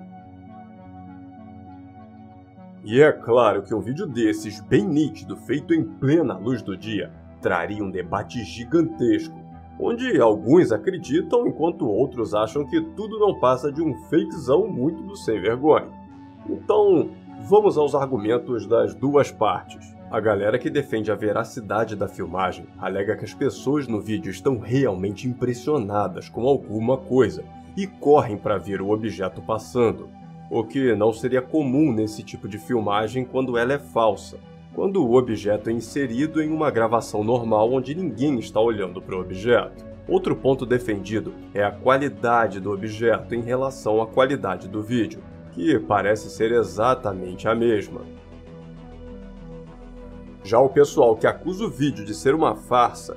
E é claro que um vídeo desses, bem nítido, feito em plena luz do dia, traria um debate gigantesco, onde alguns acreditam enquanto outros acham que tudo não passa de um fakezão muito do sem vergonha. Então, vamos aos argumentos das duas partes. A galera que defende a veracidade da filmagem alega que as pessoas no vídeo estão realmente impressionadas com alguma coisa e correm para ver o objeto passando, o que não seria comum nesse tipo de filmagem quando ela é falsa, quando o objeto é inserido em uma gravação normal onde ninguém está olhando para o objeto. Outro ponto defendido é a qualidade do objeto em relação à qualidade do vídeo, que parece ser exatamente a mesma. Já o pessoal que acusa o vídeo de ser uma farsa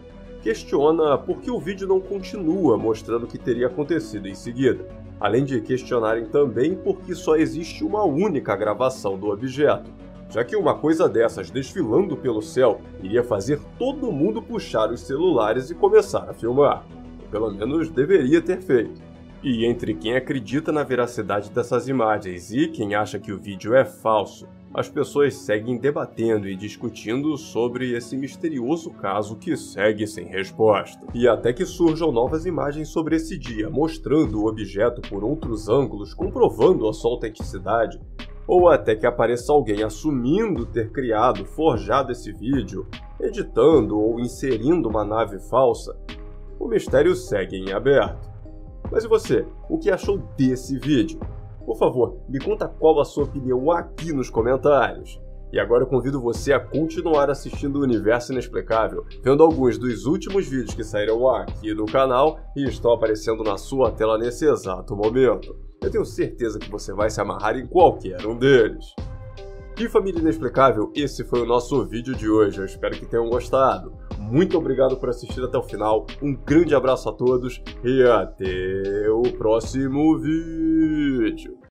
questiona por que o vídeo não continua mostrando o que teria acontecido em seguida, além de questionarem também por que só existe uma única gravação do objeto, já que uma coisa dessas desfilando pelo céu iria fazer todo mundo puxar os celulares e começar a filmar. Ou pelo menos deveria ter feito. E entre quem acredita na veracidade dessas imagens e quem acha que o vídeo é falso, as pessoas seguem debatendo e discutindo sobre esse misterioso caso que segue sem resposta. E até que surjam novas imagens sobre esse dia, mostrando o objeto por outros ângulos, comprovando a sua autenticidade, ou até que apareça alguém assumindo ter criado, forjado esse vídeo, editando ou inserindo uma nave falsa, o mistério segue em aberto. Mas e você? O que achou desse vídeo? Por favor, me conta qual a sua opinião aqui nos comentários. E agora eu convido você a continuar assistindo o Universo Inexplicável, vendo alguns dos últimos vídeos que saíram aqui no canal e estão aparecendo na sua tela nesse exato momento. Eu tenho certeza que você vai se amarrar em qualquer um deles. E família Inexplicável, esse foi o nosso vídeo de hoje. Eu espero que tenham gostado. Muito obrigado por assistir até o final, um grande abraço a todos e até o próximo vídeo.